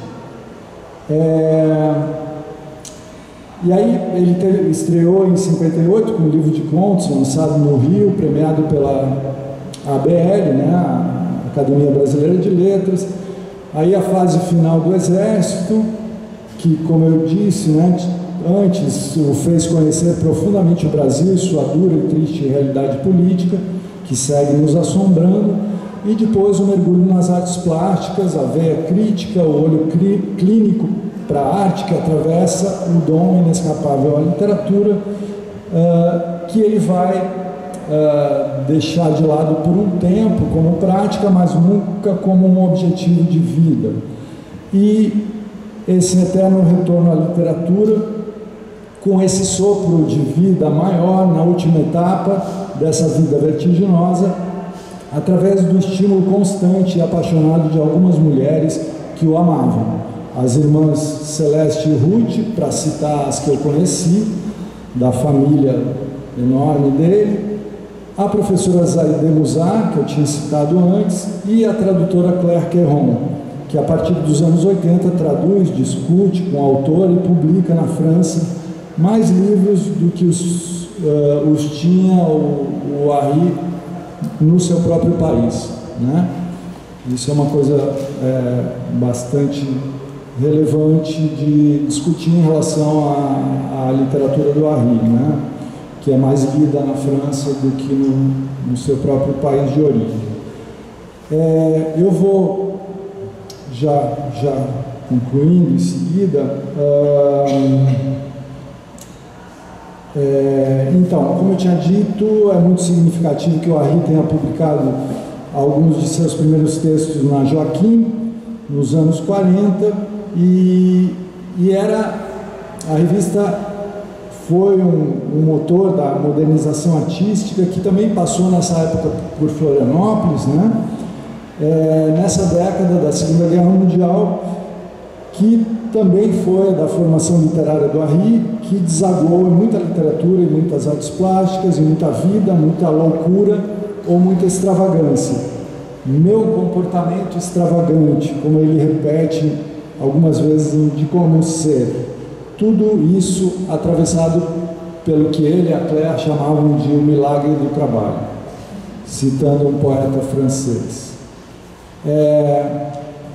É, e aí ele teve, estreou em cinquenta e oito com um livro de contos lançado no Rio, premiado pela A B L, né, a Academia Brasileira de Letras. Aí a fase final do Exército, que, como eu disse, né, antes o fez conhecer profundamente o Brasil e sua dura e triste realidade política, que segue nos assombrando, e depois o mergulho nas artes plásticas, a veia crítica, o olho clínico para a arte que atravessa o dom inescapável à literatura, uh, que ele vai uh, deixar de lado por um tempo como prática, mas nunca como um objetivo de vida. E esse eterno retorno à literatura, com esse sopro de vida maior na última etapa dessa vida vertiginosa, através do estímulo constante e apaixonado de algumas mulheres que o amavam. As irmãs Celeste e Ruth, para citar as que eu conheci, da família enorme dele, a professora Zaide Musar, que eu tinha citado antes, e a tradutora Claire Queyron, que a partir dos anos oitenta traduz, discute com o autor e publica na França mais livros do que os, uh, os tinha o, o Harry no seu próprio país, né? Isso é uma coisa é, bastante relevante de discutir em relação à, à literatura do Harry, né? Que é mais lida na França do que no, no seu próprio país de origem. É, eu vou já, já concluindo em seguida. Uh, É, então, como eu tinha dito, é muito significativo que o Harry tenha publicado alguns de seus primeiros textos na Joaquim, nos anos quarenta, e, e era, a revista foi um, um motor da modernização artística, que também passou nessa época por Florianópolis, né? É, nessa década da Segunda Guerra Mundial, que também foi da formação literária do Harry, que desagou em muita literatura, em muitas artes plásticas, em muita vida, muita loucura ou muita extravagância. Meu comportamento extravagante, como ele repete algumas vezes de como ser. Tudo isso atravessado pelo que ele e a Claire chamavam de o milagre do trabalho, citando um poeta francês. É...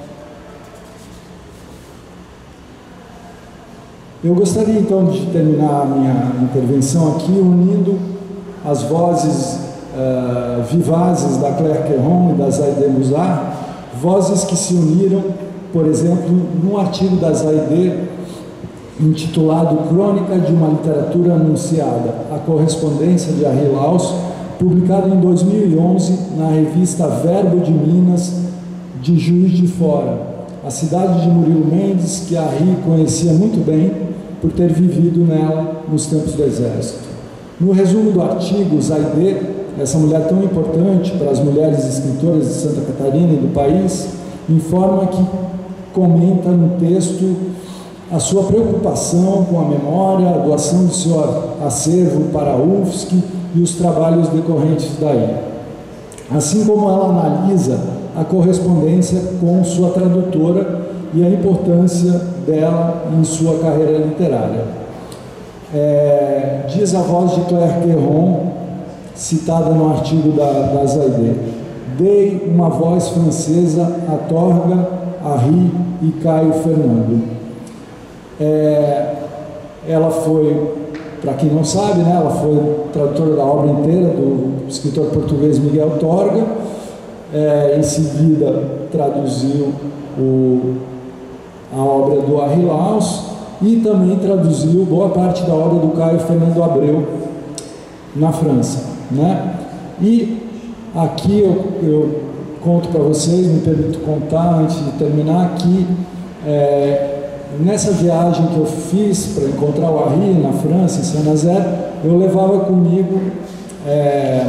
Eu gostaria então de terminar a minha intervenção aqui unindo as vozes uh, vivazes da Claire Queyron e da Zaide Musar, vozes que se uniram, por exemplo, num artigo da Zaide intitulado Crônica de uma Literatura Anunciada, a correspondência de Harry Laus, publicado em dois mil e onze na revista Verbo de Minas, de Juiz de Fora, a cidade de Murilo Mendes, que Harry conhecia muito bem, por ter vivido nela nos tempos do Exército. No resumo do artigo, Zaide, essa mulher tão importante para as mulheres escritoras de Santa Catarina e do país, informa que comenta no texto a sua preocupação com a memória, a doação de seu acervo para a U F S C e os trabalhos decorrentes daí. Assim como ela analisa a correspondência com sua tradutora e a importância dela em sua carreira literária. É, diz a voz de Claire Queyron, citada no artigo da, da Zaide: dei uma voz francesa a Torga, Harry e Caio Fernando. É, ela foi, para quem não sabe, né, ela foi tradutora da obra inteira do escritor português Miguel Torga. É, em seguida traduziu o a obra do Harry Laus e também traduziu boa parte da obra do Caio Fernando Abreu na França, né? E aqui eu, eu conto para vocês, me permito contar antes de terminar que é, nessa viagem que eu fiz para encontrar o Harry na França, em Saint-Nazaire, eu levava comigo é,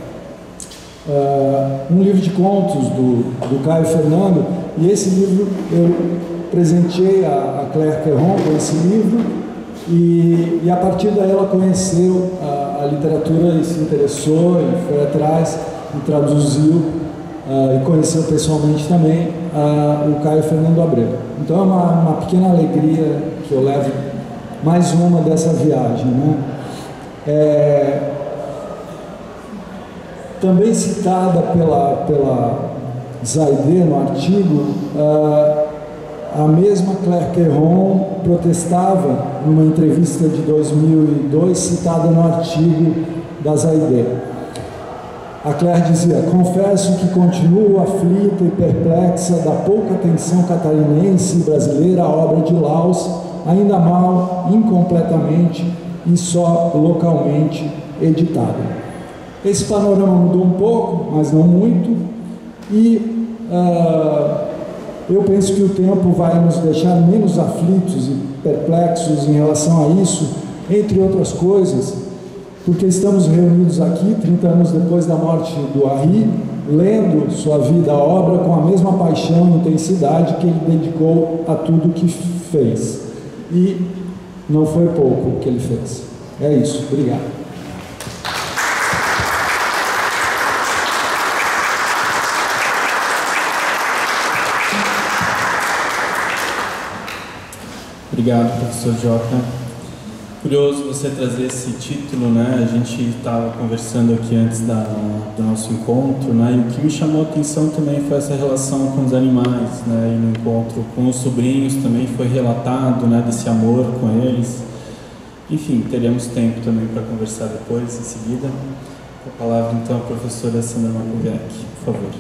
é, um livro de contos do, do Caio Fernando, e esse livro eu presenteei a, a Claire Queyron com esse livro, e, e a partir daí ela conheceu a, a literatura e se interessou e foi atrás e traduziu uh, e conheceu pessoalmente também uh, o Caio Fernando Abreu. Então é uma, uma pequena alegria que eu levo, mais uma dessa viagem, né? É, também citada pela, pela Zaide no artigo, uh, a mesma Claire Queyron protestava numa entrevista de dois mil e dois, citada no artigo da Zaide. A Claire dizia: confesso que continuo aflita e perplexa da pouca atenção catarinense e brasileira à obra de Laus, ainda mal, incompletamente e só localmente editada. Esse panorama mudou um pouco, mas não muito, e uh, eu penso que o tempo vai nos deixar menos aflitos e perplexos em relação a isso, entre outras coisas, porque estamos reunidos aqui, trinta anos depois da morte do Harry, lendo sua vida, a obra, com a mesma paixão e intensidade que ele dedicou a tudo que fez. E não foi pouco o que ele fez. É isso. Obrigado. Obrigado, professor Jota. Curioso você trazer esse título, né? A gente estava conversando aqui antes da, do nosso encontro, né? E o que me chamou a atenção também foi essa relação com os animais, né? E no encontro com os sobrinhos também foi relatado, né? Desse amor com eles. Enfim, teremos tempo também para conversar depois, em seguida. Com a palavra, então, a professora Sandra Makoviak, por favor.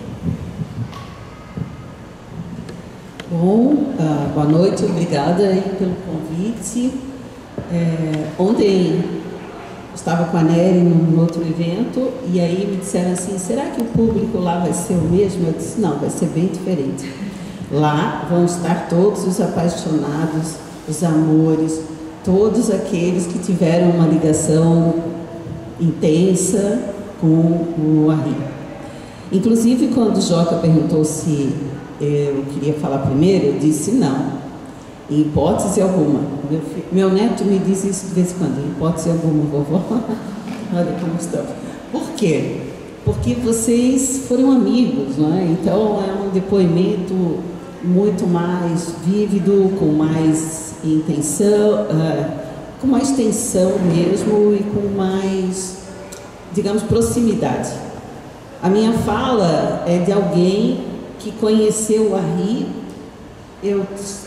Bom, uh, boa noite, obrigada aí pelo convite. É, ontem estava com a Nery num outro evento e aí me disseram assim: será que o público lá vai ser o mesmo? Eu disse: não, vai ser bem diferente. Lá vão estar todos os apaixonados, os amores, todos aqueles que tiveram uma ligação intensa com o Harry. Inclusive, quando o Joca perguntou se eu queria falar primeiro, eu disse não, em hipótese alguma. Meu, filho, meu neto me diz isso de vez em quando: em hipótese alguma, vovó. Olha como estão. Por quê? Porque vocês foram amigos, não é? Então é um depoimento muito mais vívido, com mais intenção, uh, com mais tensão mesmo e com mais, digamos, proximidade. A minha fala é de alguém que conheceu o Harry. Eu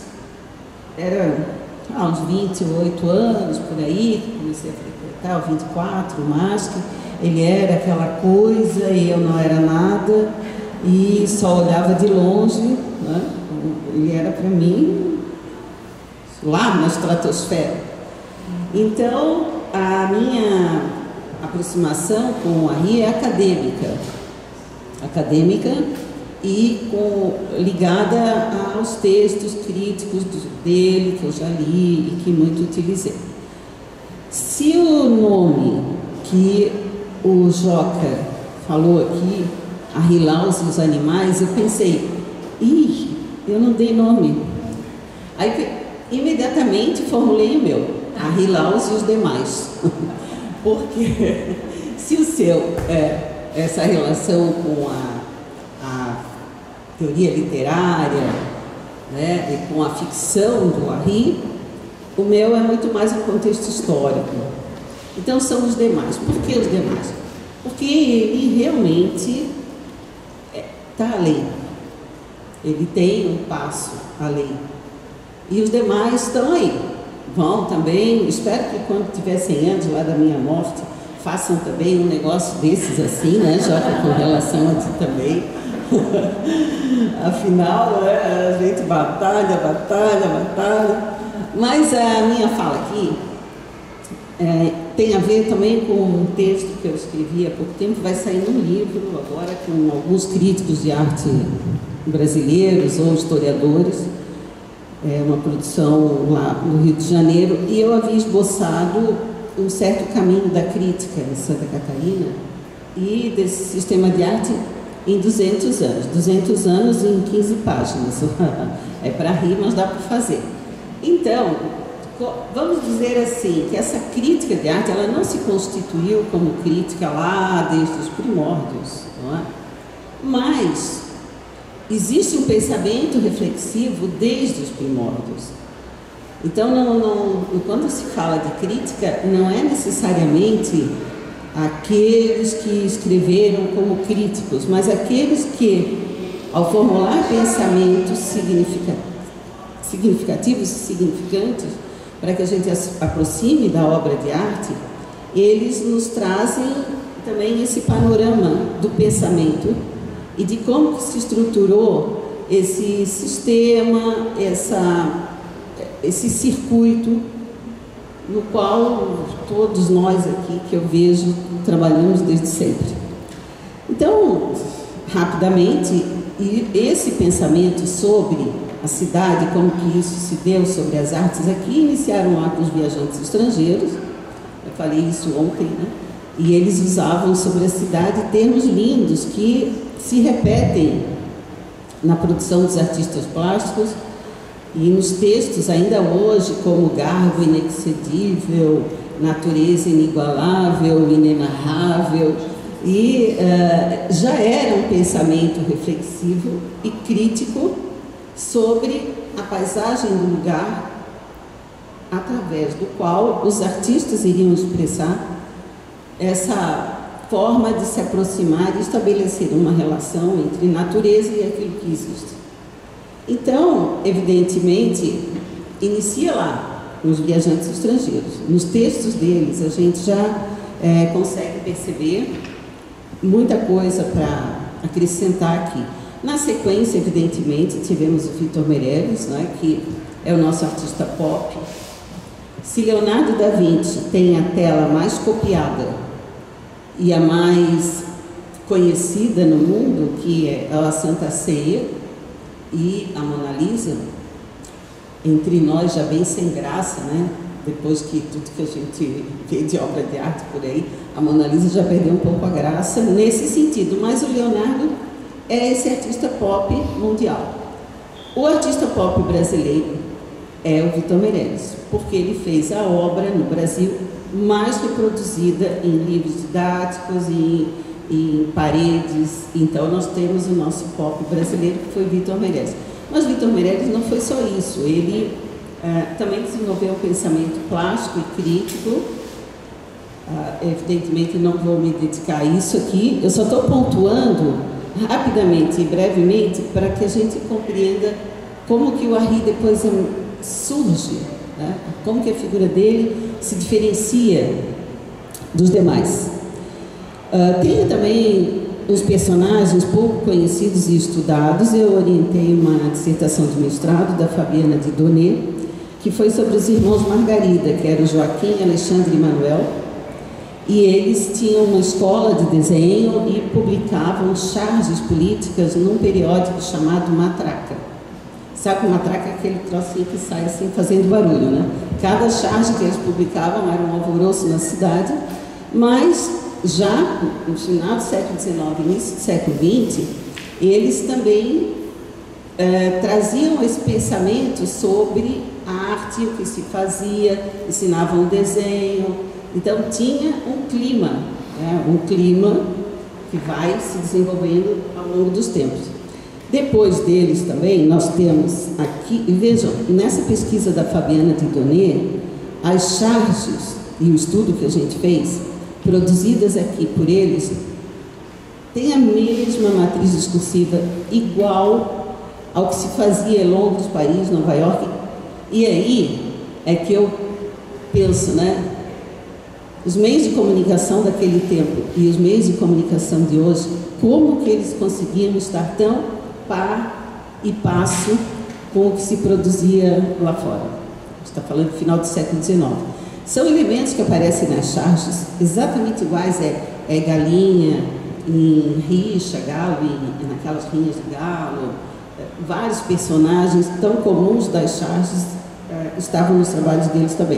era há uns vinte e oito anos, por aí, que comecei a frequentar, vinte e quatro, mas que ele era aquela coisa e eu não era nada, e só olhava de longe, né? Ele era para mim lá na estratosfera. Então, a minha aproximação com o Harry é acadêmica, acadêmica e com, ligada aos textos críticos dele, que eu já li e que muito utilizei. Se o nome que o Joca falou aqui, Harry Laus e os animais, eu pensei: ih, eu não dei nome. Aí imediatamente formulei o meu: Harry Laus e os demais. Porque se o seu é essa relação com a, a teoria literária, né, e com a ficção do Harry, o meu é muito mais um contexto histórico. Então são os demais. Por que os demais? Porque ele realmente está além. Ele tem um passo além. E os demais estão aí. Vão também, espero que quando tiver cem anos lá da minha morte, façam também um negócio desses assim, né? Já que com relação a ti também. Afinal, né, a gente batalha, batalha, batalha. Mas a minha fala aqui é, tem a ver também com um texto que eu escrevi há pouco tempo. Vai sair um livro agora com alguns críticos de arte brasileiros ou historiadores. É uma produção lá no Rio de Janeiro, e eu havia esboçado um certo caminho da crítica em Santa Catarina e desse sistema de arte em duzentos anos. duzentos anos em quinze páginas. É para rir, mas dá para fazer. Então, vamos dizer assim, que essa crítica de arte, ela não se constituiu como crítica lá desde os primórdios, não é? Mas existe um pensamento reflexivo desde os primórdios. Então, não, não, quando se fala de crítica, não é necessariamente aqueles que escreveram como críticos, mas aqueles que, ao formular pensamentos significativos e significantes, para que a gente se aproxime da obra de arte, eles nos trazem também esse panorama do pensamento e de como que se estruturou esse sistema, essa, esse circuito no qual todos nós aqui que eu vejo trabalhamos desde sempre. Então, rapidamente, e esse pensamento sobre a cidade, como que isso se deu sobre as artes aqui, iniciaram lá com os viajantes estrangeiros, eu falei isso ontem, né? E eles usavam sobre a cidade termos lindos que se repetem na produção dos artistas plásticos e nos textos ainda hoje, como garbo inexcedível, natureza inigualável, inenarrável, e uh, já era um pensamento reflexivo e crítico sobre a paisagem do lugar, através do qual os artistas iriam expressar essa forma de se aproximar e estabelecer uma relação entre natureza e aquilo que existe. Então, evidentemente, inicia lá, nos viajantes estrangeiros. Nos textos deles, a gente já é, consegue perceber muita coisa para acrescentar aqui. Na sequência, evidentemente, tivemos o Victor Meirelles, né, que é o nosso artista pop. Se Leonardo da Vinci tem a tela mais copiada e a mais conhecida no mundo, que é a Santa Ceia e a Mona Lisa, entre nós já bem sem graça, né? Depois que tudo que a gente vê de obra de arte por aí, a Mona Lisa já perdeu um pouco a graça nesse sentido, mas o Leonardo é esse artista pop mundial. O artista pop brasileiro é o Victor Meirelles, porque ele fez a obra no Brasil mais reproduzida em livros didáticos, em, em paredes. Então nós temos o nosso pop brasileiro, que foi Victor Meirelles. Mas Victor Meirelles não foi só isso, ele uh, também desenvolveu o pensamento plástico e crítico. Uh, evidentemente não vou me dedicar a isso aqui, eu só estou pontuando rapidamente e brevemente para que a gente compreenda como que o Arri depois surge, né? Como que a figura dele se diferencia dos demais. Uh, tem também os personagens pouco conhecidos e estudados. Eu orientei uma dissertação de mestrado da Fabiana de Donet, que foi sobre os irmãos Margarida, que eram Joaquim, Alexandre e Manuel, e eles tinham uma escola de desenho e publicavam charges políticas num periódico chamado Matraca. Sabe, matraca é aquele trocinho que sai assim fazendo barulho, né? Cada charge que eles publicavam era um alvoroço na cidade, mas já no final do século dezenove, início do século vinte, eles também eh, traziam esse pensamento sobre a arte, o que se fazia, ensinavam o desenho. Então tinha um clima, né? Um clima que vai se desenvolvendo ao longo dos tempos. Depois deles também, nós temos aqui, e vejam, nessa pesquisa da Fabiana de Donet, as charges e o estudo que a gente fez, produzidas aqui por eles, tem a mesma matriz discursiva, igual ao que se fazia em Londres, Paris, Nova York. E aí é que eu penso, né? Os meios de comunicação daquele tempo e os meios de comunicação de hoje, como que eles conseguiam estar tão par e passo com o que se produzia lá fora. A gente está falando do final do século dezenove. São elementos que aparecem nas charges exatamente iguais, é, é galinha em rixa, galo em, naquelas rinhas de galo, é, vários personagens tão comuns das charges é, estavam nos trabalhos deles também.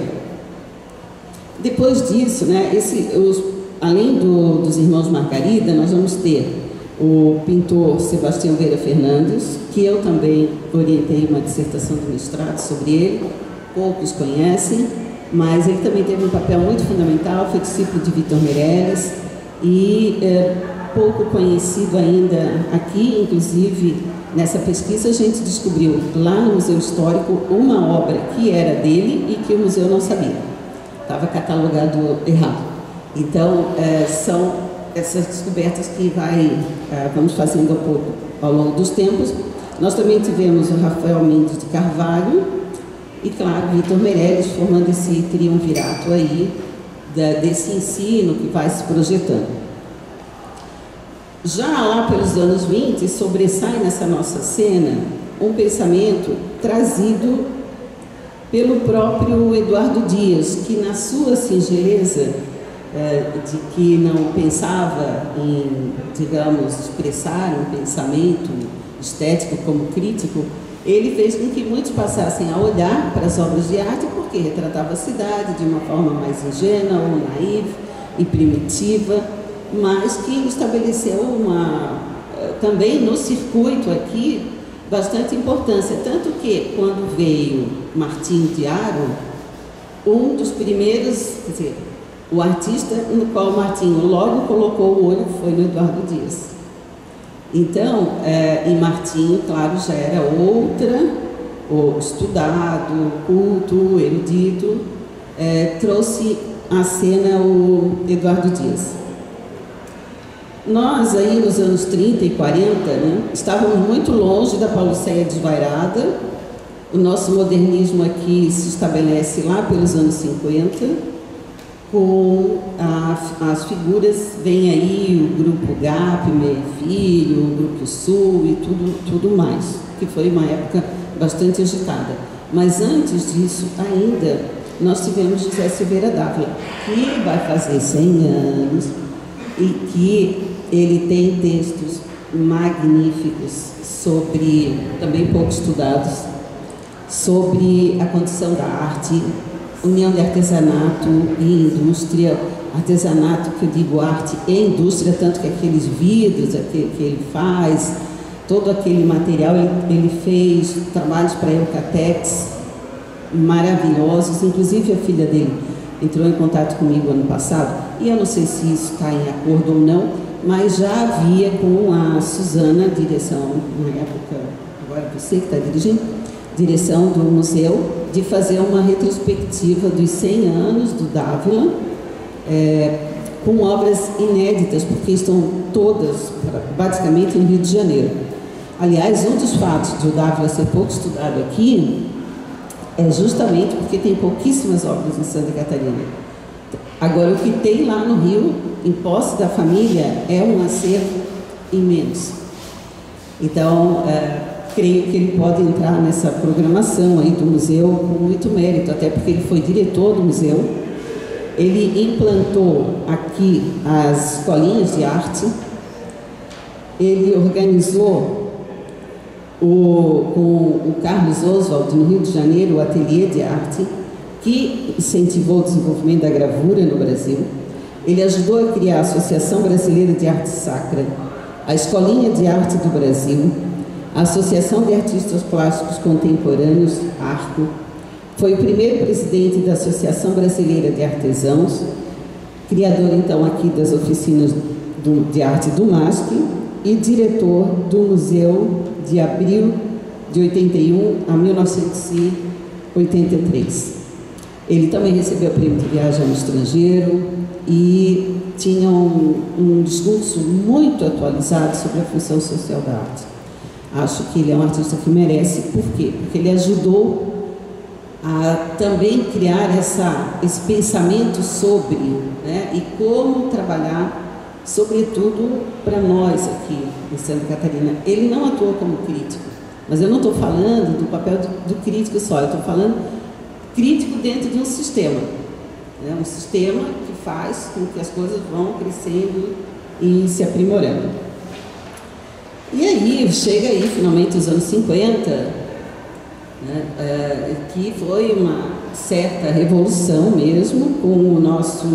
Depois disso, né, esse, os, além do, dos irmãos Margarida, nós vamos ter o pintor Sebastião Veira Fernandes, que eu também orientei uma dissertação de mestrado sobre ele, poucos conhecem, mas ele também teve um papel muito fundamental, foi discípulo de Victor Meirelles e é, pouco conhecido ainda aqui, inclusive nessa pesquisa a gente descobriu lá no Museu Histórico uma obra que era dele e que o museu não sabia, estava catalogado errado. Então, é, são essas descobertas que vai, uh, vamos fazendo ao, pouco, ao longo dos tempos. Nós também tivemos o Rafael Mendes de Carvalho e, claro, Victor Meirelles, formando esse triunvirato aí da, desse ensino que vai se projetando. Já lá pelos anos vinte, sobressai nessa nossa cena um pensamento trazido pelo próprio Eduardo Dias, que na sua singeleza, é, de que não pensava em, digamos, expressar um pensamento estético como crítico, ele fez com que muitos passassem a olhar para as obras de arte porque retratava a cidade de uma forma mais ingênua ou naiva e primitiva, mas que estabeleceu uma, também no circuito aqui, bastante importância, tanto que quando veio Martinho de Haro, um dos primeiros, quer dizer, o artista no qual Martinho logo colocou o olho foi no Eduardo Dias. Então, é, em Martinho, claro, já era outra, o estudado, culto, erudito, é, trouxe à cena o Eduardo Dias. Nós, aí nos anos trinta e quarenta, né, estávamos muito longe da Pauliceia desvairada. O nosso modernismo aqui se estabelece lá pelos anos cinquenta, com a, as figuras, vem aí o grupo G A P, Meio Filho, o grupo Sul e tudo, tudo mais, que foi uma época bastante agitada. Mas antes disso, ainda, nós tivemos José Silveira Dávila, que vai fazer cem anos e que ele tem textos magníficos sobre, também pouco estudados, sobre a condição da arte, união de artesanato e indústria, artesanato que eu digo arte e indústria, tanto que aqueles vidros que, que ele faz, todo aquele material, ele, ele fez trabalhos para a Eucatex maravilhosos, inclusive a filha dele entrou em contato comigo ano passado, e eu não sei se isso está em acordo ou não, mas já havia com a Suzana, direção, na época, agora você que está dirigindo, direção do museu, de fazer uma retrospectiva dos cem anos do Dávila, é, com obras inéditas, porque estão todas, basicamente, no Rio de Janeiro. Aliás, um dos fatos de o Dávila ser pouco estudado aqui é justamente porque tem pouquíssimas obras em Santa Catarina. Agora, o que tem lá no Rio, em posse da família, é um acervo imenso. Então, é, creio que ele pode entrar nessa programação aí do museu com muito mérito, até porque ele foi diretor do museu. Ele implantou aqui as escolinhas de arte, ele organizou o, com o Carlos Oswald, no Rio de Janeiro, o Ateliê de Arte, que incentivou o desenvolvimento da gravura no Brasil. Ele ajudou a criar a Associação Brasileira de Arte Sacra, a Escolinha de Arte do Brasil, a Associação de Artistas Plásticos Contemporâneos, ARCO. Foi o primeiro presidente da Associação Brasileira de Artesãos, criador, então, aqui das oficinas do, de arte do M A S C e diretor do Museu de abril de oitenta e um a mil novecentos e oitenta e três. Ele também recebeu o prêmio de viagem ao estrangeiro e tinha um, um discurso muito atualizado sobre a função social da arte. Acho que ele é um artista que merece. Por quê? Porque ele ajudou a também criar essa, esse pensamento sobre, né, e como trabalhar, sobretudo para nós aqui em Santa Catarina. Ele não atuou como crítico, mas eu não estou falando do papel do, do crítico só, eu estou falando crítico dentro de um sistema, né, um sistema que faz com que as coisas vão crescendo e se aprimorando. E aí, chega aí finalmente os anos cinquenta, né, é, que foi uma certa revolução mesmo, com o nosso...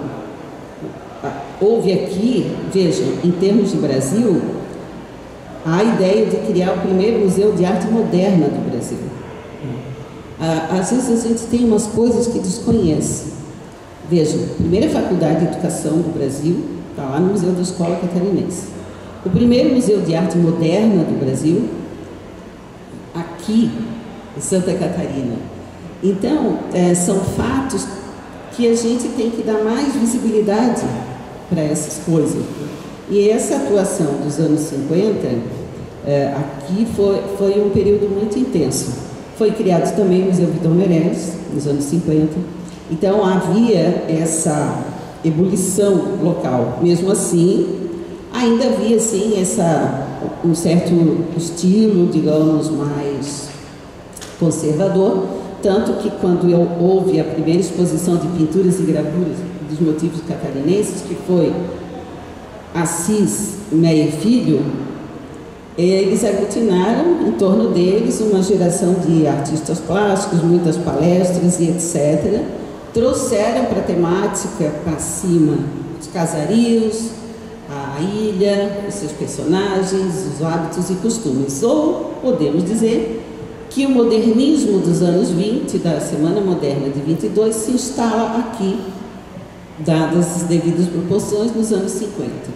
Houve aqui, vejam, em termos de Brasil, a ideia de criar o primeiro museu de arte moderna do Brasil. Às vezes a gente tem umas coisas que desconhece. Vejam, a primeira faculdade de educação do Brasil está lá no Museu da Escola Catarinense. O primeiro museu de arte moderna do Brasil, aqui em Santa Catarina. Então, é, são fatos que a gente tem que dar mais visibilidade para essas coisas. E essa atuação dos anos cinquenta, é, aqui foi, foi um período muito intenso. Foi criado também o Museu Vitor Meirelles, nos anos cinquenta. Então, havia essa ebulição local. Mesmo assim, ainda havia, assim, essa, um certo estilo, digamos, mais conservador, tanto que quando eu, houve a primeira exposição de pinturas e gravuras dos motivos catarinenses, que foi Assis Meyer Filho, eles aglutinaram em torno deles uma geração de artistas plásticos, muitas palestras e etcétera. Trouxeram para a temática para cima os casarios, a ilha, os seus personagens, os hábitos e costumes. Ou podemos dizer que o modernismo dos anos vinte, da Semana Moderna de vinte e dois, se instala aqui, dadas as devidas proporções, nos anos cinquenta.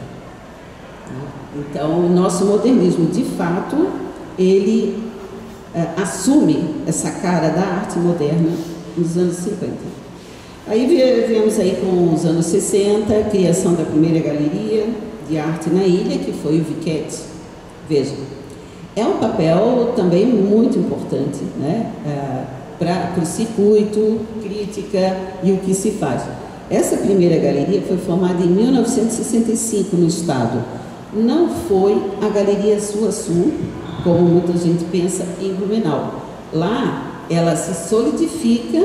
Então, o nosso modernismo, de fato, ele é, assume essa cara da arte moderna nos anos cinquenta. Aí viemos aí com os anos sessenta, a criação da primeira galeria de arte na ilha, que foi o Viquete. Veja, é um papel também muito importante, né, para o circuito, crítica e o que se faz. Essa primeira galeria foi formada em mil novecentos e sessenta e cinco no Estado. Não foi a Galeria Sul-Sul, como muita gente pensa, em Blumenau. Lá, ela se solidifica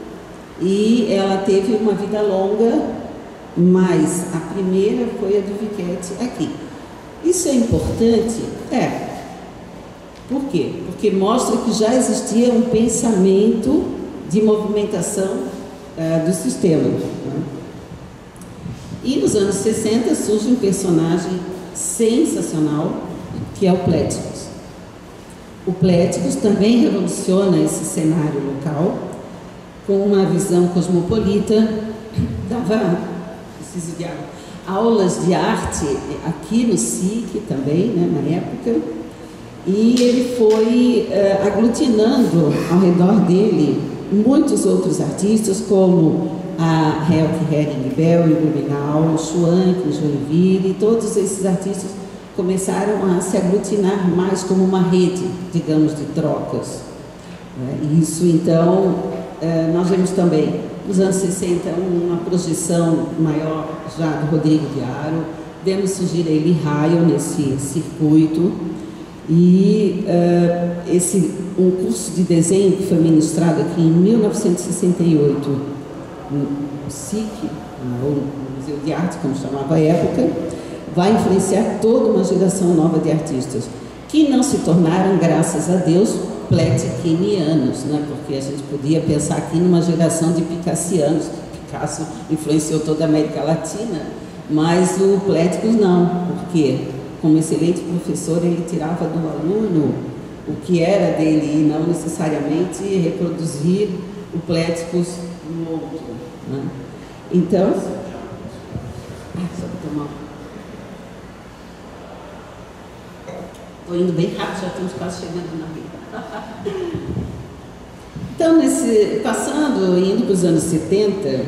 e ela teve uma vida longa, mas a primeira foi a do Viquete aqui. Isso é importante? É. Por quê? Porque mostra que já existia um pensamento de movimentação uh, do sistema. Né? E nos anos sessenta surge um personagem sensacional, que é o Pléticos. O Pléticos também revoluciona esse cenário local, com uma visão cosmopolita, dava, preciso de água, aulas de arte aqui no S I C também, né, na época, e ele foi uh, aglutinando ao redor dele muitos outros artistas, como a Helke Hering-Bell em Blumenau, Schwank em Joinville, e todos esses artistas começaram a se aglutinar mais como uma rede, digamos, de trocas. Isso, então, nós vemos também, nos anos sessenta, uma projeção maior já do Rodrigo de Aro, vemos surgir a Eli Raio nesse circuito, e uh, esse, um curso de desenho que foi ministrado aqui em mil novecentos e sessenta e oito, no S I C, ou no Museu de Arte, como chamava a época, vai influenciar toda uma geração nova de artistas, que não se tornaram, graças a Deus, pleticinianos, né? Porque a gente podia pensar aqui numa geração de picassianos, Picasso influenciou toda a América Latina, mas o Pléticos não, porque, como excelente professor, ele tirava do aluno o que era dele e não necessariamente reproduzir o Pléticos no outro. Né? Então, ah, só vou tomar. Estou indo bem rápido, já estamos quase chegando na vida. Então, nesse, passando, indo para os anos setenta,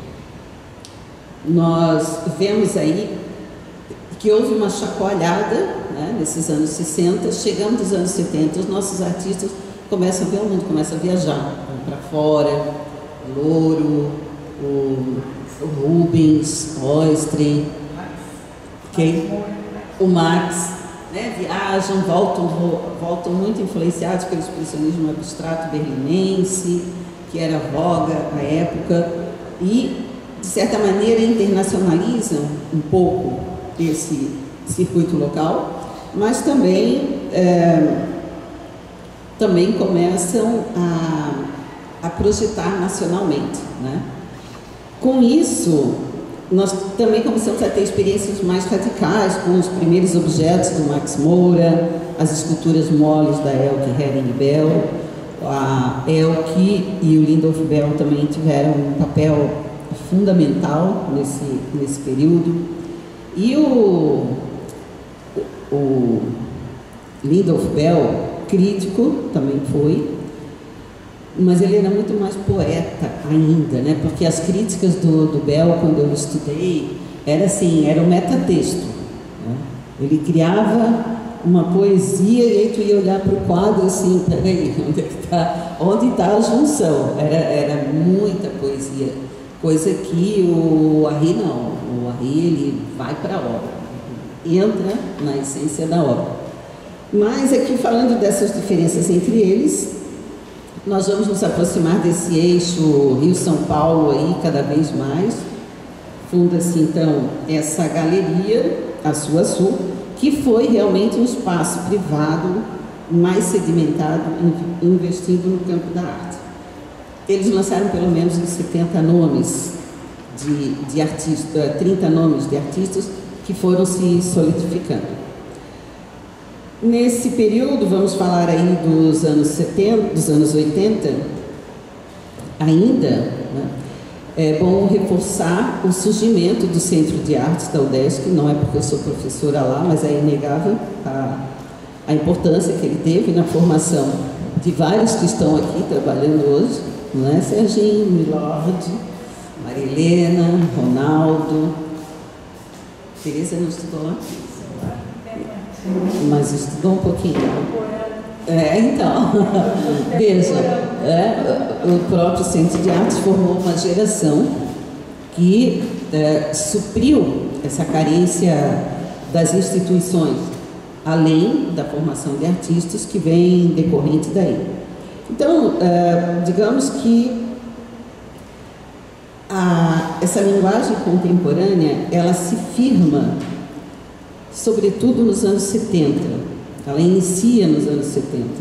nós vemos aí que houve uma chacoalhada, né, nesses anos sessenta, chegando nos anos setenta, os nossos artistas começam a ver o mundo, começam a viajar, vão para fora, Louro, o, o Rubens, Oistre, okay? O Max, né, viajam, voltam, voltam muito influenciados pelo expressionismo abstrato berlinense, que era voga à época, e, de certa maneira, internacionalizam um pouco esse circuito local, mas também, é, também começam a, a projetar nacionalmente. Né? Com isso, nós também começamos a ter experiências mais radicais com os primeiros objetos do Max Moura, as esculturas moles da Helke Hering-Bell. A Elke e o Lindolf Bell também tiveram um papel fundamental nesse, nesse período. E o, o Lindolf Bell, crítico, também foi, mas ele era muito mais poeta ainda, né? Porque as críticas do, do Bell, quando eu estudei, era assim, era um metatexto. Né? Ele criava uma poesia e aí tu ia olhar para o quadro assim, peraí, onde está onde tá a junção? Era, era muita poesia, coisa que o Arri não, o Arri ele vai para a obra. entra na essência da obra. Mas aqui, falando dessas diferenças entre eles, nós vamos nos aproximar desse eixo Rio-São Paulo aí cada vez mais. Funda-se então essa galeria, a Sul a Sul, que foi realmente um espaço privado mais sedimentado, investindo no campo da arte. Eles lançaram pelo menos setenta nomes de, de artistas, trinta nomes de artistas que foram se solidificando. Nesse período, vamos falar aí dos anos setenta, dos anos oitenta, ainda, né, é bom reforçar o surgimento do Centro de Artes da UDESC. Não é porque eu sou professora lá, mas é inegável a, a importância que ele teve na formação de vários que estão aqui trabalhando hoje, não é? Serginho, Milord, Marilena, Ronaldo. Tereza não estudou lá? Mas estudou um pouquinho. É, então, veja, é, o próprio Centro de Artes formou uma geração que é, supriu essa carência das instituições, além da formação de artistas que vem decorrente daí. Então, é, digamos que a, essa linguagem contemporânea, ela se firma sobretudo nos anos setenta, ela inicia nos anos setenta.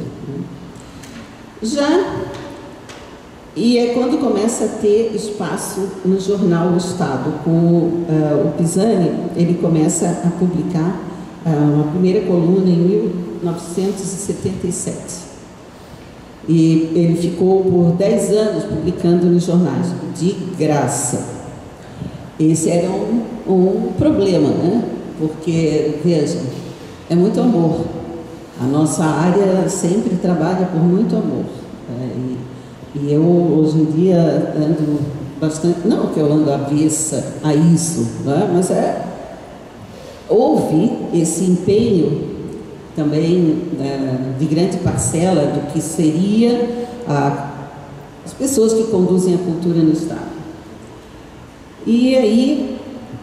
Já, e é quando começa a ter espaço no jornal O Estado. Com uh, o Pisani, ele começa a publicar uh, uma primeira coluna em mil novecentos e setenta e sete. E ele ficou por dez anos publicando nos jornais, de graça. Esse era um, um problema, né? Porque, veja, é muito amor. A nossa área sempre trabalha por muito amor. É, e, e eu, hoje em dia, ando bastante... Não que eu ando avessa a isso, né? Mas é... Houve esse empenho também é, de grande parcela do que seria a, as pessoas que conduzem a cultura no Estado. E aí...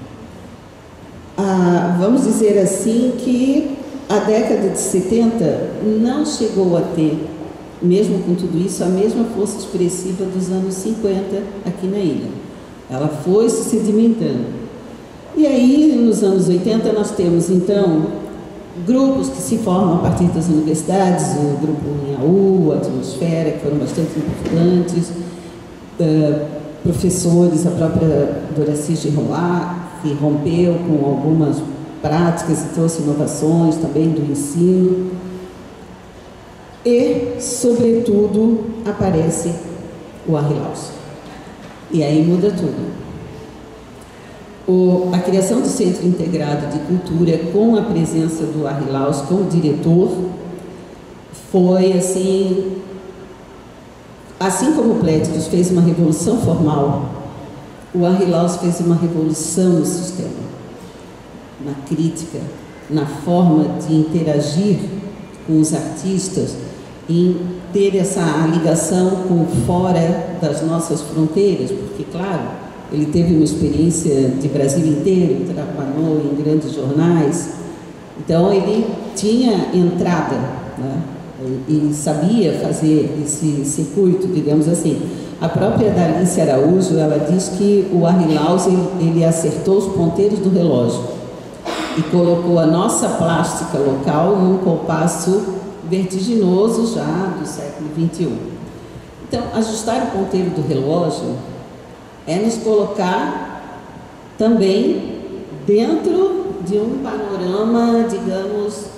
Ah, vamos dizer assim que a década de setenta não chegou a ter, mesmo com tudo isso, a mesma força expressiva dos anos cinquenta aqui na ilha. Ela foi se sedimentando. E aí, nos anos oitenta, nós temos, então, grupos que se formam a partir das universidades, o grupo Inhaú, a Atmosfera, que foram bastante importantes, uh, professores, a própria Doraci Giroir, que rompeu com algumas práticas e trouxe inovações também do ensino. E, sobretudo, aparece o Arrilaus. E aí muda tudo. O, a criação do Centro Integrado de Cultura, com a presença do Arrilaus como diretor, foi assim... Assim como o Plétidos fez uma revolução formal, o Arrilaus fez uma revolução no sistema, na crítica, na forma de interagir com os artistas, em ter essa ligação com fora das nossas fronteiras, porque, claro, ele teve uma experiência de Brasil inteiro, trabalhou em grandes jornais, então ele tinha entrada, né? E sabia fazer esse circuito, digamos assim. A própria Dalice Araújo, ela diz que o Arrilaus, ele, ele acertou os ponteiros do relógio e colocou a nossa plástica local num compasso vertiginoso já do século vinte e um. Então, ajustar o ponteiro do relógio é nos colocar também dentro de um panorama, digamos,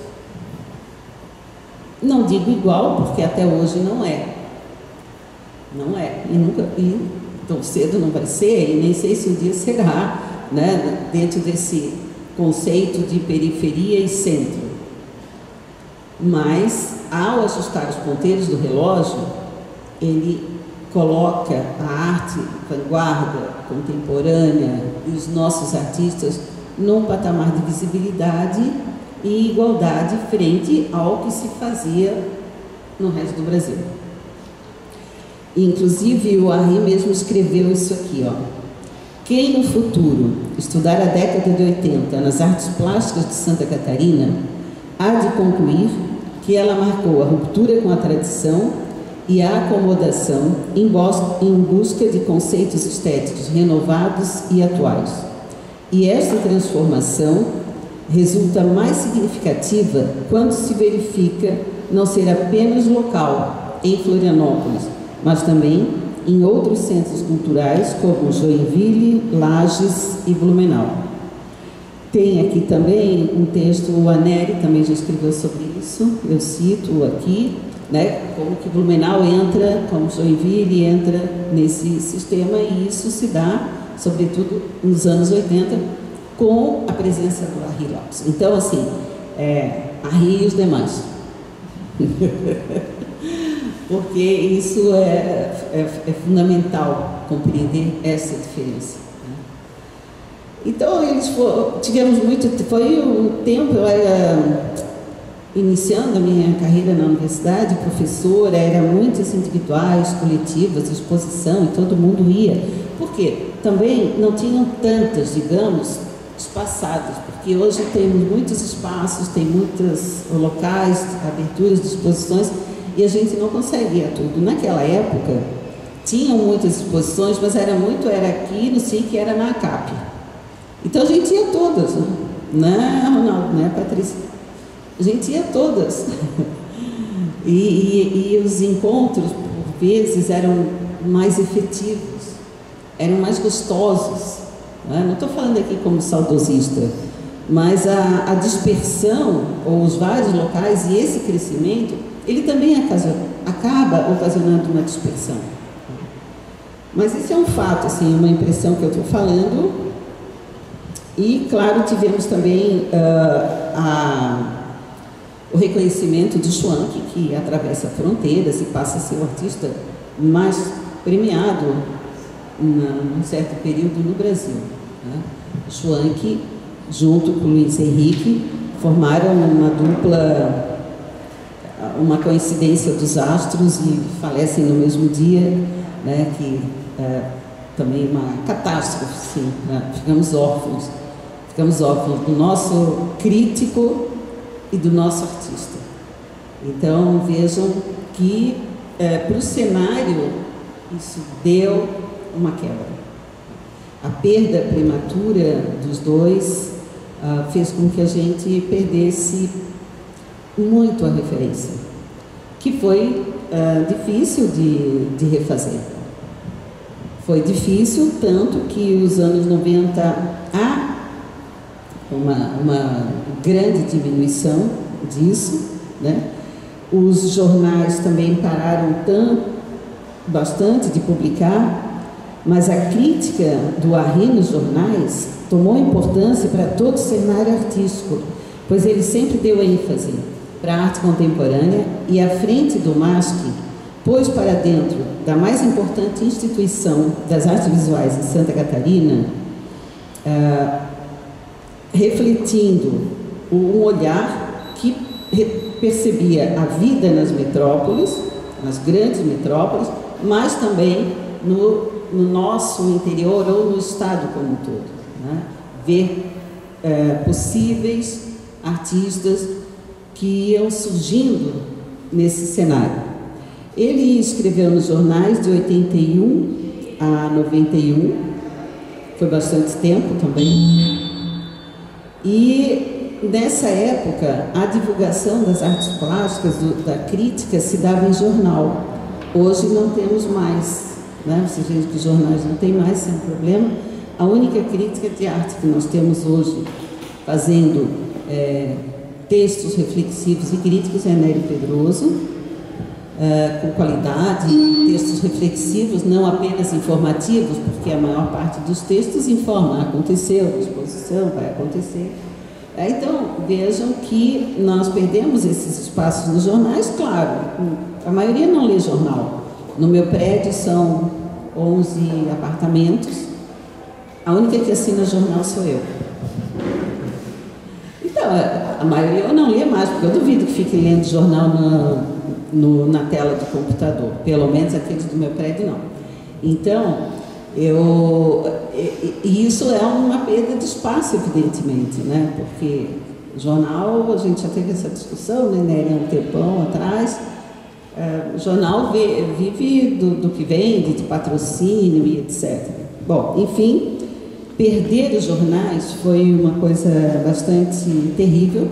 não digo igual, porque até hoje não é. Não é. E nunca, e tão cedo não vai ser, e nem sei se um dia será, né, dentro desse conceito de periferia e centro. Mas, ao ajustar os ponteiros do relógio, ele coloca a arte vanguarda, contemporânea e os nossos artistas num patamar de visibilidade e igualdade frente ao que se fazia no resto do Brasil. Inclusive, o Arri mesmo escreveu isso aqui, ó. Quem no futuro estudar a década de oitenta nas artes plásticas de Santa Catarina há de concluir que ela marcou a ruptura com a tradição e a acomodação em busca de conceitos estéticos renovados e atuais. E esta transformação resulta mais significativa quando se verifica não ser apenas local, em Florianópolis, mas também em outros centros culturais como Joinville, Lages e Blumenau. Tem aqui também um texto, o Aneri também já escreveu sobre isso, eu cito aqui, né, como que Blumenau entra, como Joinville entra nesse sistema, e isso se dá, sobretudo, nos anos oitenta, com a presença do Harry Lopes. Então, assim, é, Harry e os demais. Porque isso é, é, é fundamental compreender essa diferença. Né? Então, eles foram, tivemos muito, foi um tempo, eu era iniciando a minha carreira na universidade, professora, era muitas individuais, coletivas, exposição, e todo mundo ia. Por quê? Também não tinham tantas, digamos, espaçadas, porque hoje temos muitos espaços, tem muitos locais, aberturas de exposições, e a gente não consegue ir a tudo. Naquela época, tinham muitas exposições, mas era muito, era aqui no S I C, era na ACAP. Então a gente ia todas, né? Não, Ronaldo, né, Patrícia? A gente ia todas. e, e, e os encontros, por vezes, eram mais efetivos, eram mais gostosos. Né? Não estou falando aqui como saudosista, mas a, a dispersão, ou os vários locais, e esse crescimento, ele também acaba ocasionando uma dispersão. Mas isso é um fato, assim, uma impressão que eu estou falando. E, claro, tivemos também uh, a, o reconhecimento do Schwanck, que atravessa fronteiras e passa a ser o artista mais premiado num certo período no Brasil. Né? O Schwanck, junto com o Luiz Henrique, formaram uma dupla, uma coincidência dos astros, e falecem no mesmo dia, né, que é também uma catástrofe, sim, né? Ficamos órfãos, ficamos órfãos do nosso crítico e do nosso artista. Então, vejam que é, para o cenário isso deu uma quebra. A perda prematura dos dois uh, fez com que a gente perdesse muito a referência, que foi uh, difícil de, de refazer. Foi difícil, tanto que os anos noventa há uma, uma grande diminuição disso, né? Os jornais também pararam tanto, bastante de publicar, mas a crítica do Harry nos jornais tomou importância para todo o cenário artístico, pois ele sempre deu ênfase para a arte contemporânea e, à frente do M A S C, pôs para dentro da mais importante instituição das artes visuais em Santa Catarina, uh, refletindo um olhar que percebia a vida nas metrópoles, nas grandes metrópoles, mas também no, no nosso interior ou no estado como um todo. Né? Ver uh, possíveis artistas que iam surgindo nesse cenário. Ele escreveu nos jornais de oitenta e um a noventa e um, foi bastante tempo também. E nessa época, a divulgação das artes plásticas, do, da crítica, se dava em jornal. Hoje não temos mais, né? Vocês veem que os jornais não tem mais, sem problema. A única crítica de arte que nós temos hoje, fazendo é, textos reflexivos e críticos, é Nery Pedroso, uh, com qualidade, textos reflexivos, não apenas informativos, porque a maior parte dos textos informa, aconteceu, exposição, vai acontecer. Uh, então, vejam que nós perdemos esses espaços nos jornais, claro, a maioria não lê jornal. No meu prédio são onze apartamentos, a única que assina jornal sou eu. Então, a maioria eu não lê mais, porque eu duvido que fique lendo jornal na, no, na tela do computador, pelo menos aqueles do meu prédio não. Então, Eu, e, e isso é uma perda de espaço, evidentemente, né? Porque jornal, a gente já teve essa discussão, né, Nery, há um tempão atrás. O jornal vive do, do que vende, de patrocínio e etcétera. Bom, enfim, perder os jornais foi uma coisa bastante terrível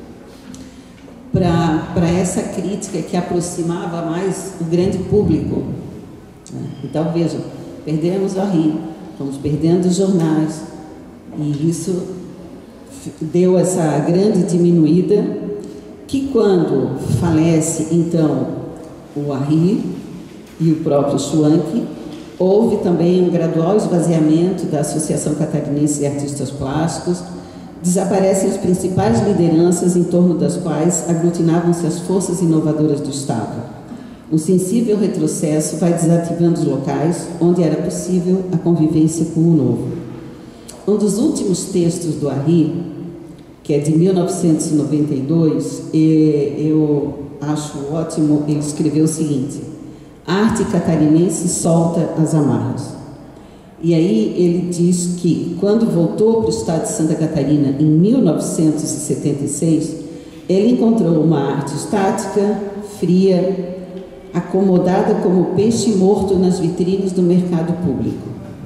para essa crítica que aproximava mais o grande público. Então, vejam, perdemos o Arri, estamos perdendo os jornais, e isso deu essa grande diminuída, que quando falece, então, o Arri e o próprio Schwanck, houve também um gradual esvaziamento da Associação Catarinense de Artistas Plásticos, desaparecem as principais lideranças em torno das quais aglutinavam-se as forças inovadoras do Estado. Um sensível retrocesso vai desativando os locais onde era possível a convivência com o novo. Um dos últimos textos do Arri, que é de mil novecentos e noventa e dois, eu acho ótimo, ele escreveu o seguinte: a arte catarinense solta as amarras. E aí ele diz que, quando voltou para o estado de Santa Catarina, em mil novecentos e setenta e seis, ele encontrou uma arte estática, fria, acomodada como peixe morto nas vitrines do mercado público.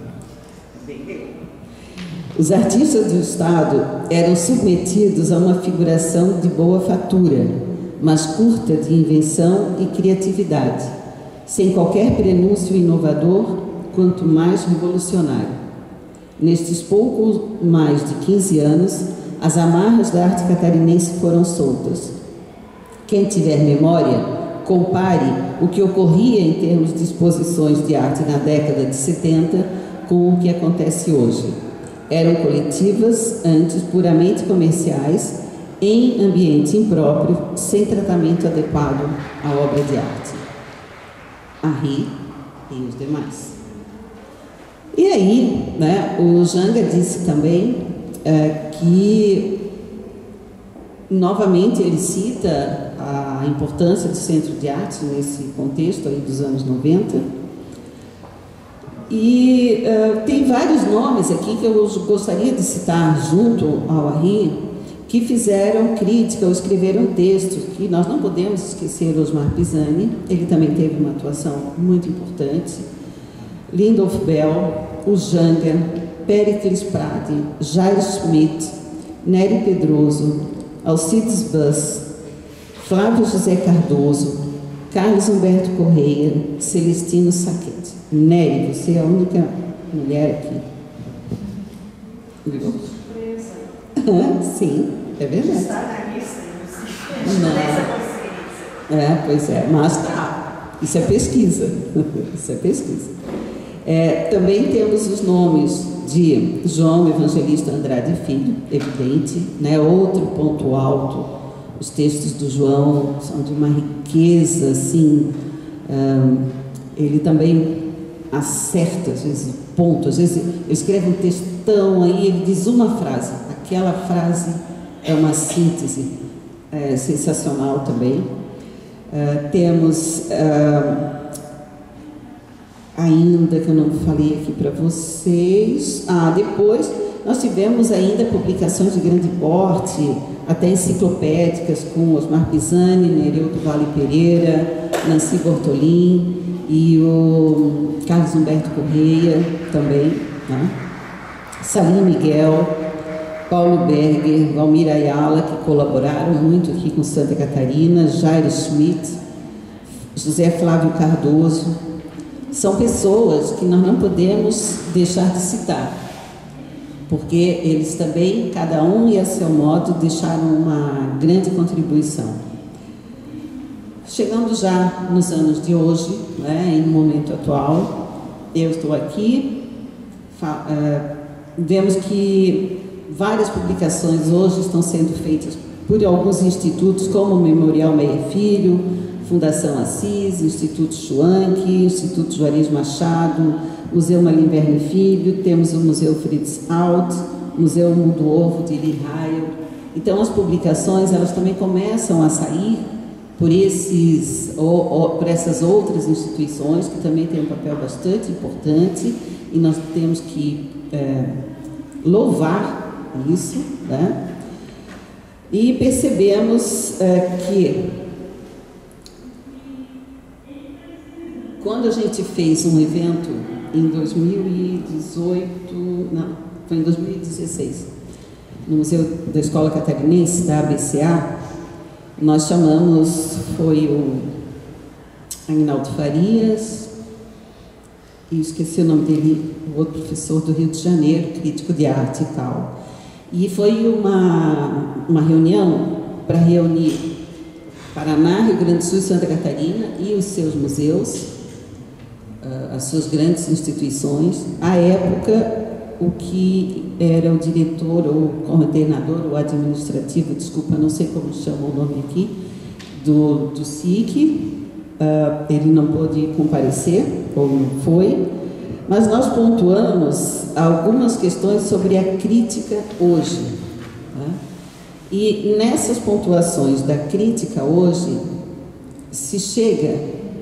Os artistas do estado eram submetidos a uma figuração de boa fatura, mas curta de invenção e criatividade, sem qualquer prenúncio inovador, quanto mais revolucionário. Nestes pouco mais de quinze anos, as amarras da arte catarinense foram soltas. Quem tiver memória, compare o que ocorria em termos de exposições de arte na década de setenta com o que acontece hoje. Eram coletivas, antes puramente comerciais, em ambiente impróprio, sem tratamento adequado à obra de arte. Arri e os demais. E aí, né, o Janga disse também é, que, novamente, ele cita a importância do Centro de Arte nesse contexto aí dos anos noventa. E uh, tem vários nomes aqui que eu gostaria de citar junto ao Arri, que fizeram crítica ou escreveram textos, que nós não podemos esquecer Osmar Pisani, ele também teve uma atuação muito importante, Lindolf Bell, o Janga, Péricles Prade, Jair Schmidt, Nery Pedroso, Alcides Buss, Flávio José Cardoso, Carlos Humberto Correia, Celestino Saquete. Nery, você é a única mulher aqui. Viu? Sim, é verdade. Está na lista, não. É, pois é, mas tá. Isso é pesquisa. Isso é pesquisa. É, também temos os nomes de João Evangelista Andrade Filho, evidente, né? Outro ponto alto. Os textos do João são de uma riqueza, assim. Um, ele também acerta, às vezes, ponto. Às vezes, ele escreve um textão aí, ele diz uma frase. Aquela frase é uma síntese é, sensacional também. Uh, temos uh, ainda, que eu não falei aqui para vocês, ah, depois nós tivemos ainda publicações de grande porte, até enciclopédicas, com Osmar Pisani, Nereuto Vale Pereira, Nancy Bortolin e o Carlos Humberto Correia também, né? Salim Miguel, Paulo Berger, Valmir Ayala, que colaboraram muito aqui com Santa Catarina, Jair Schmidt, José Flávio Cardoso. São pessoas que nós não podemos deixar de citar, porque eles também, cada um e a seu modo, deixaram uma grande contribuição. Chegando já nos anos de hoje, né, em um momento atual, eu estou aqui, uh, vemos que várias publicações hoje estão sendo feitas por alguns institutos, como o Memorial Meia Filho, Fundação Assis, Instituto Schwanck, Instituto Juarez Machado, Museu Malimberni Filho, temos o Museu Fritz Alt, Museu Mundo Ovo de Eli Raio. Então, as publicações, elas também começam a sair por, esses, ou, ou, por essas outras instituições, que também têm um papel bastante importante e nós temos que é, louvar isso, né? E percebemos é, que quando a gente fez um evento em dois mil e dezoito, não, foi em dois mil e dezesseis, no Museu da Escola Catarinense, da A B C A, nós chamamos, foi o Aguinaldo Farias, e esqueci o nome dele, o outro professor do Rio de Janeiro, crítico de arte e tal. E foi uma, uma reunião para reunir Paraná, Rio Grande do Sul e Santa Catarina e os seus museus, as suas grandes instituições. À época, o que era o diretor ou coordenador ou administrativo, desculpa, não sei como chama o nome aqui, do, do S I C, uh, ele não pôde comparecer, ou não foi, mas nós pontuamos algumas questões sobre a crítica hoje. Né? E nessas pontuações da crítica hoje, se chega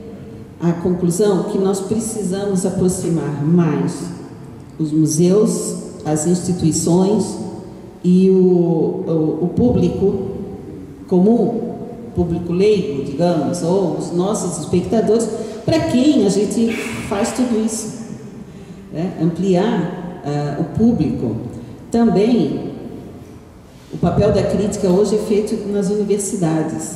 à conclusão que nós precisamos aproximar mais os museus, as instituições e o, o, o público comum, público leigo, digamos, ou os nossos espectadores, para quem a gente faz tudo isso, né? Ampliar uh, o público. Também, o papel da crítica hoje é feito nas universidades.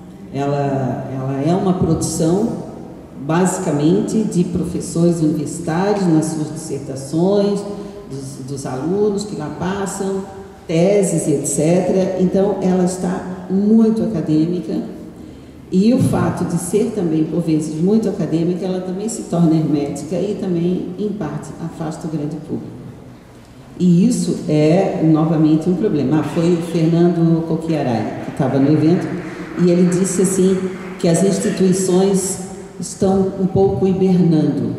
Ela, ela é uma produção basicamente de professores universitários nas suas dissertações, dos, dos alunos que lá passam, teses, etcétera. Então, ela está muito acadêmica, e o fato de ser também, por vezes, muito acadêmica, ela também se torna hermética e também, em parte, afasta o grande público. E isso é, novamente, um problema. Ah, foi o Fernando Coquiaray, que estava no evento, e ele disse assim, que as instituições estão um pouco hibernando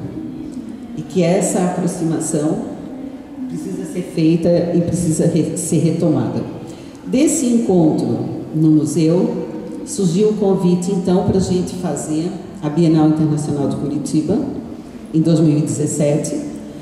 e que essa aproximação precisa ser feita e precisa re ser retomada. Desse encontro no museu, surgiu o convite, então, para a gente fazer a Bienal Internacional de Curitiba, em dois mil e dezessete,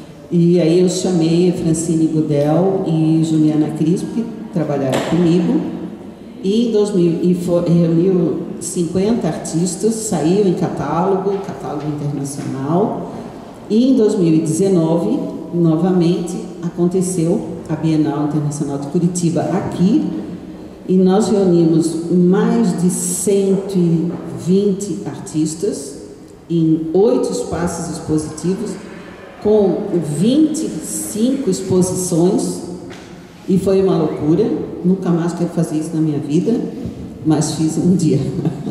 e aí eu chamei a Francine Gudel e Juliana Crispo, que trabalharam comigo, e em dois mil, e for, reuniu cinquenta artistas, saiu em catálogo, catálogo internacional, e em dois mil e dezenove, novamente, aconteceu a Bienal Internacional de Curitiba aqui, e nós reunimos mais de cento e vinte artistas em oito espaços expositivos, com vinte e cinco exposições, e foi uma loucura. Nunca mais quero fazer isso na minha vida, mas fiz um dia.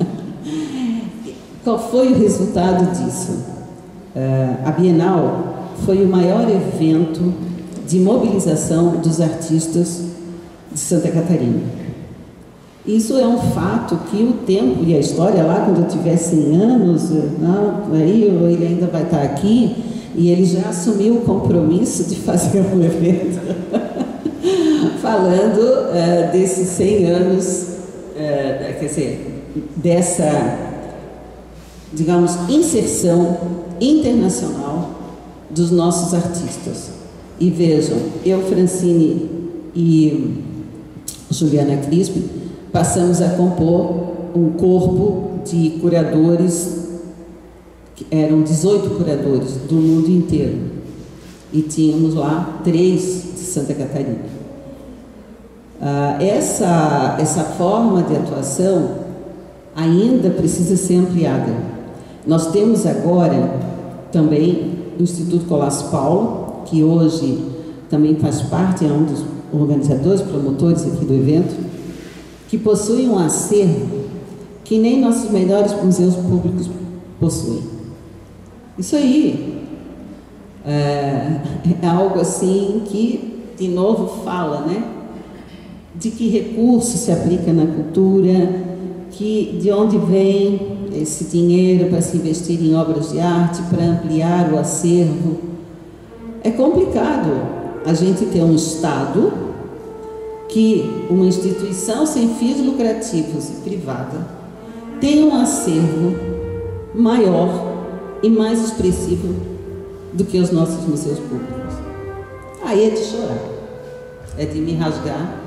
Qual foi o resultado disso? Uh, a Bienal foi o maior evento de mobilização dos artistas de Santa Catarina. Isso é um fato que o tempo e a história, lá quando eu tiver cem anos, não, aí ele ainda vai estar aqui, e ele já assumiu o compromisso de fazer um evento falando uh, desses cem anos, uh, quer dizer, dessa, digamos, inserção internacional dos nossos artistas. E vejam, eu, Francine e Juliana Crispo passamos a compor um corpo de curadores, que eram dezoito curadores do mundo inteiro, e tínhamos lá três de Santa Catarina. Ah, essa, essa forma de atuação ainda precisa ser ampliada. Nós temos agora também o Instituto Colasso Paulo, que hoje também faz parte, é um dos organizadores, promotores aqui do evento, que possui um acervo que nem nossos melhores museus públicos possuem. Isso aí é, é algo assim que, de novo, fala, né, de que recurso se aplica na cultura, que, de onde vem esse dinheiro para se investir em obras de arte, para ampliar o acervo. É complicado a gente ter um Estado que, uma instituição sem fins lucrativos e privada, tem um acervo maior e mais expressivo do que os nossos museus públicos. Aí é de chorar, é de me rasgar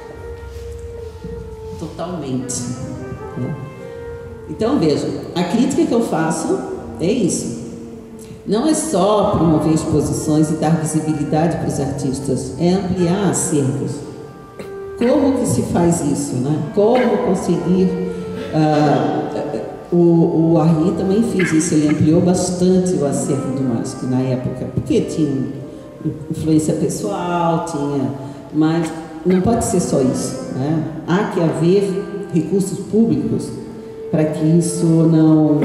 totalmente, né? Então, vejam, a crítica que eu faço é isso. Não é só promover exposições e dar visibilidade para os artistas, é ampliar acervos. Como que se faz isso, né? Como conseguir... Uh, o, o Arri também fez isso, ele ampliou bastante o acervo do MASP na época, porque tinha influência pessoal, tinha... Mas não pode ser só isso, né? Há que haver recursos públicos para que isso não,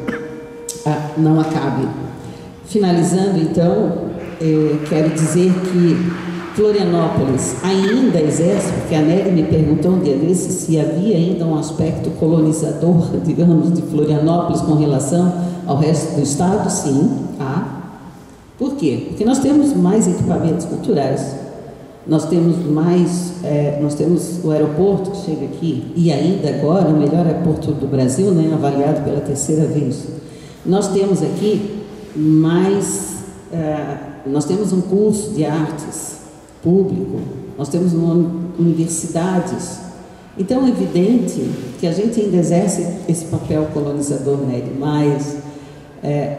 não acabe. Finalizando, então, eh, quero dizer que Florianópolis ainda exerce, porque a Nery me perguntou um dia desses se havia ainda um aspecto colonizador, digamos, de Florianópolis com relação ao resto do estado. Sim, há. Por quê? Porque nós temos mais equipamentos culturais, nós temos mais, é, nós temos o aeroporto que chega aqui, e ainda agora o melhor aeroporto do Brasil, né, avaliado pela terceira vez. Nós temos aqui mais, é, nós temos um curso de artes público, nós temos uma, universidades. Então é evidente que a gente ainda exerce esse papel colonizador, né, mas é,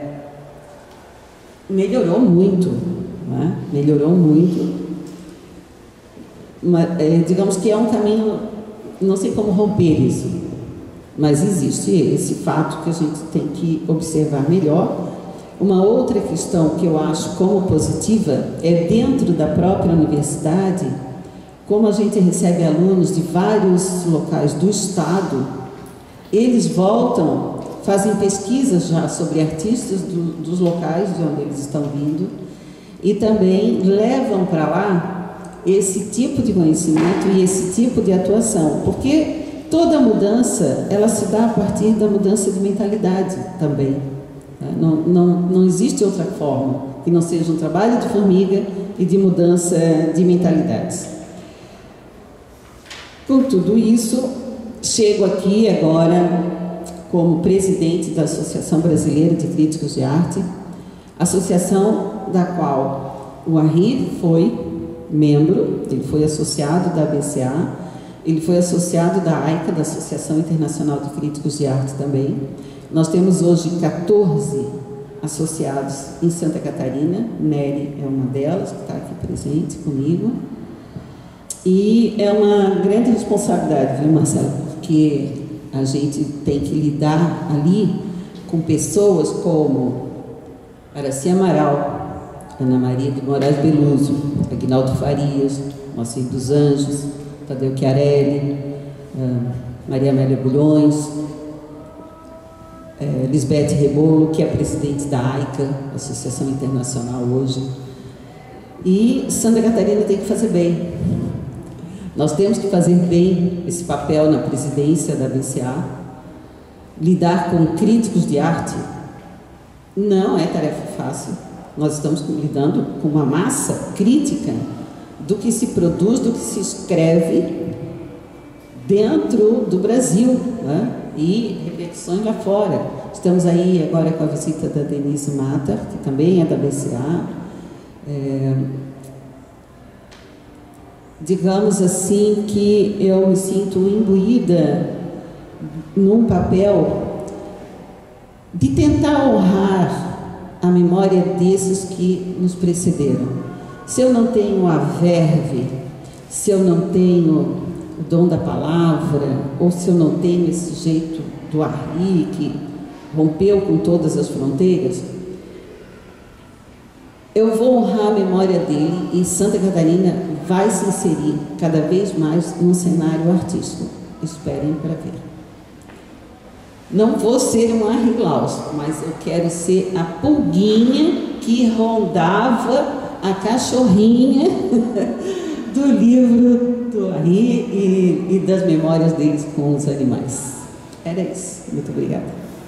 melhorou muito, né? melhorou muito. Mas, é, digamos que é um caminho, não sei como romper isso, mas existe esse fato que a gente tem que observar melhor. Uma outra questão que eu acho como positiva é dentro da própria universidade, como a gente recebe alunos de vários locais do estado, eles voltam, fazem pesquisas já sobre artistas do, dos locais de onde eles estão vindo e também levam para lá esse tipo de conhecimento e esse tipo de atuação, porque toda mudança, ela se dá a partir da mudança de mentalidade também. Não, não, não existe outra forma que não seja um trabalho de formiga e de mudança de mentalidades. Com tudo isso, chego aqui agora como presidente da Associação Brasileira de Críticos de Arte, associação da qual o Arri foi membro, ele foi associado da A B C A, ele foi associado da AICA, da Associação Internacional de Críticos de Arte também. Nós temos hoje quatorze associados em Santa Catarina, Nery é uma delas, que está aqui presente comigo. E é uma grande responsabilidade, viu, Marcelo? Porque a gente tem que lidar ali com pessoas como Araci Amaral, Ana Maria de Moraes Beluso, Aguinaldo Farias, Moacir dos Anjos, Tadeu Chiarelli, uh, Maria Amélia Bulhões, uh, Lisbeth Rebolo, que é presidente da AICA, Associação Internacional hoje. E Santa Catarina tem que fazer bem. Nós temos que fazer bem esse papel na presidência da A B C A. Lidar com críticos de arte não é tarefa fácil. Nós estamos lidando com uma massa crítica do que se produz, do que se escreve dentro do Brasil, né? E repercussões lá fora. Estamos aí agora com a visita da Denise Matar, que também é da A B C A. É, digamos assim que eu me sinto imbuída num papel de tentar honrar a memória desses que nos precederam. Se eu não tenho a verve, se eu não tenho o dom da palavra, ou se eu não tenho esse jeito do Arri que rompeu com todas as fronteiras, eu vou honrar a memória dele e Santa Catarina vai se inserir cada vez mais no cenário artístico. Esperem para ver. Não vou ser um Arri Laus, mas eu quero ser a pulguinha que rondava a cachorrinha do livro do Arri e, e das memórias deles com os animais. Era isso. Muito obrigada.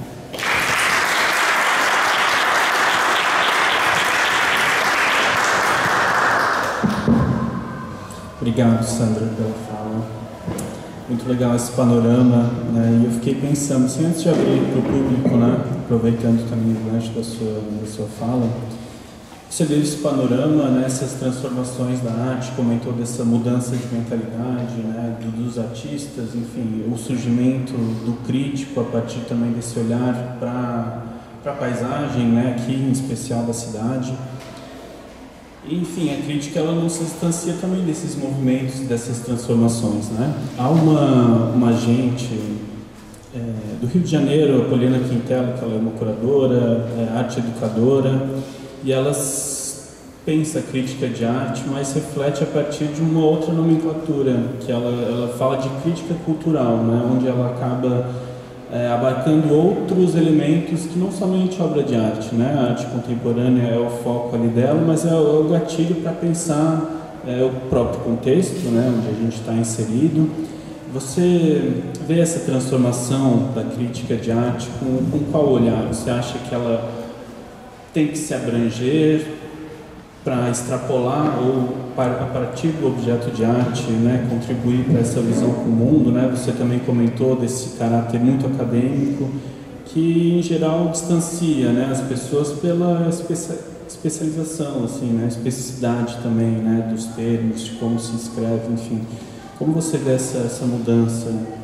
Obrigado, Sandra, pela fala. Muito legal esse panorama, né? E eu fiquei pensando, assim, antes de abrir para o público, né? Aproveitando também o gancho da sua, da sua fala, Você deu esse panorama, né, essas transformações da arte, comentou dessa mudança de mentalidade, né, dos artistas, enfim, o surgimento do crítico a partir também desse olhar para para a paisagem, né, aqui em especial da cidade. Enfim, a crítica ela não se distancia também desses movimentos, dessas transformações, né? Há uma, uma agente é, do Rio de Janeiro, a Poliana Quintela, que ela é uma curadora, é, arte educadora, e ela pensa a crítica de arte, mas reflete a partir de uma outra nomenclatura, que ela, ela fala de crítica cultural, né? Onde ela acaba É, abarcando outros elementos que não somente obra de arte, né? A arte contemporânea é o foco ali dela, mas é o, é o gatilho para pensar é, o próprio contexto, né? Onde a gente está inserido. Você vê essa transformação da crítica de arte com, com qual olhar? Você acha que ela tem que se abranger para extrapolar ou a partir do objeto de arte, né, contribuir para essa visão com o mundo, né? Você também comentou desse caráter muito acadêmico que em geral distancia, né, as pessoas pela especia especialização, assim, né, especificidade também, né, dos termos, de como se escreve, enfim. Como você vê essa, essa mudança?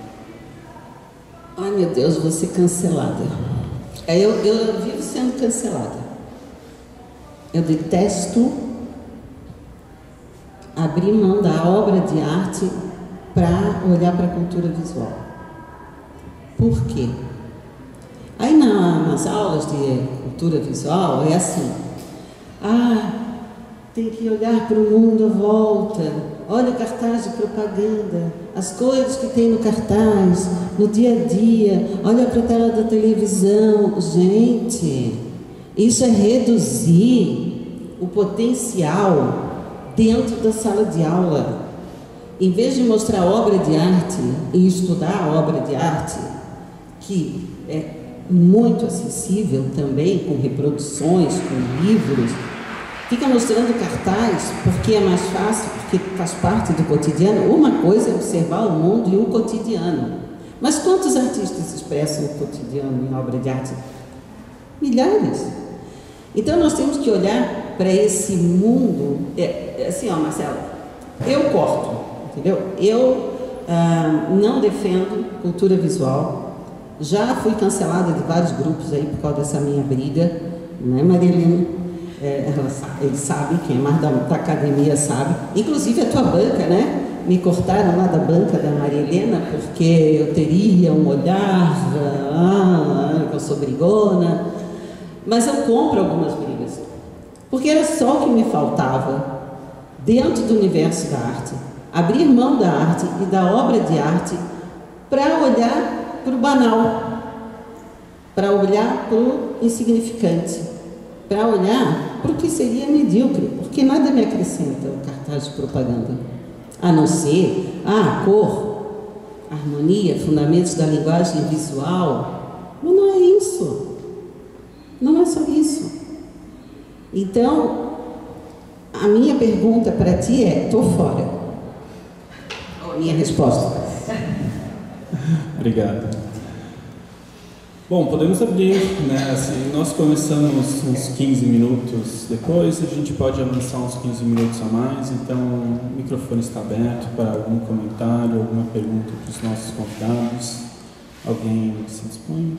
Ai meu Deus, vou ser cancelada. Eu, eu vivo sendo cancelada. Eu detesto abrir mão da obra de arte para olhar para a cultura visual. Por quê? Aí na, nas aulas de cultura visual é assim: ah, tem que olhar para o mundo à volta, olha o cartaz de propaganda, as coisas que tem no cartaz, no dia a dia, olha para a tela da televisão. Gente, isso é reduzir o potencial dentro da sala de aula. Em vez de mostrar obra de arte e estudar a obra de arte, que é muito acessível também, com reproduções, com livros, fica mostrando cartaz porque é mais fácil, porque faz parte do cotidiano. Uma coisa é observar o mundo e o cotidiano. Mas quantos artistas expressam o cotidiano em obra de arte? Milhares. Então nós temos que olhar para esse mundo, é, é assim, ó, Marcelo, eu corto, entendeu? Eu ah, não defendo cultura visual, já fui cancelada de vários grupos aí por causa dessa minha briga, né, Maria Helena? É, ela, eles sabem, quem é mais da, da academia sabe, inclusive a tua banca, né? Me cortaram lá da banca da Maria Helena porque eu teria um olhar, ah, que eu sou brigona, mas eu compro algumas brigas, porque era só o que me faltava dentro do universo da arte, abrir mão da arte e da obra de arte para olhar para o banal, para olhar para o insignificante, para olhar para o que seria medíocre, porque nada me acrescenta o cartaz de propaganda, a não ser ah, a cor, a harmonia, fundamentos da linguagem visual. Mas não é isso, não é só isso. Então, a minha pergunta para ti é: estou fora. A minha resposta. Obrigado. Bom, podemos abrir, né? Assim, nós começamos uns quinze minutos depois, a gente pode avançar uns quinze minutos a mais, então o microfone está aberto para algum comentário, alguma pergunta para os nossos convidados. Alguém se dispõe?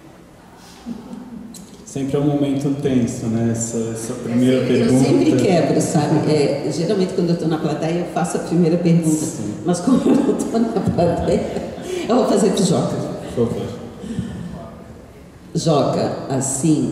Sempre é um momento tenso, né? Essa, essa primeira eu pergunta. Eu sempre quebro, sabe? É, geralmente quando eu estou na plateia eu faço a primeira pergunta, sim, mas como eu não estou na plateia, eu vou fazer para o Joca. Por favor. Joca, assim,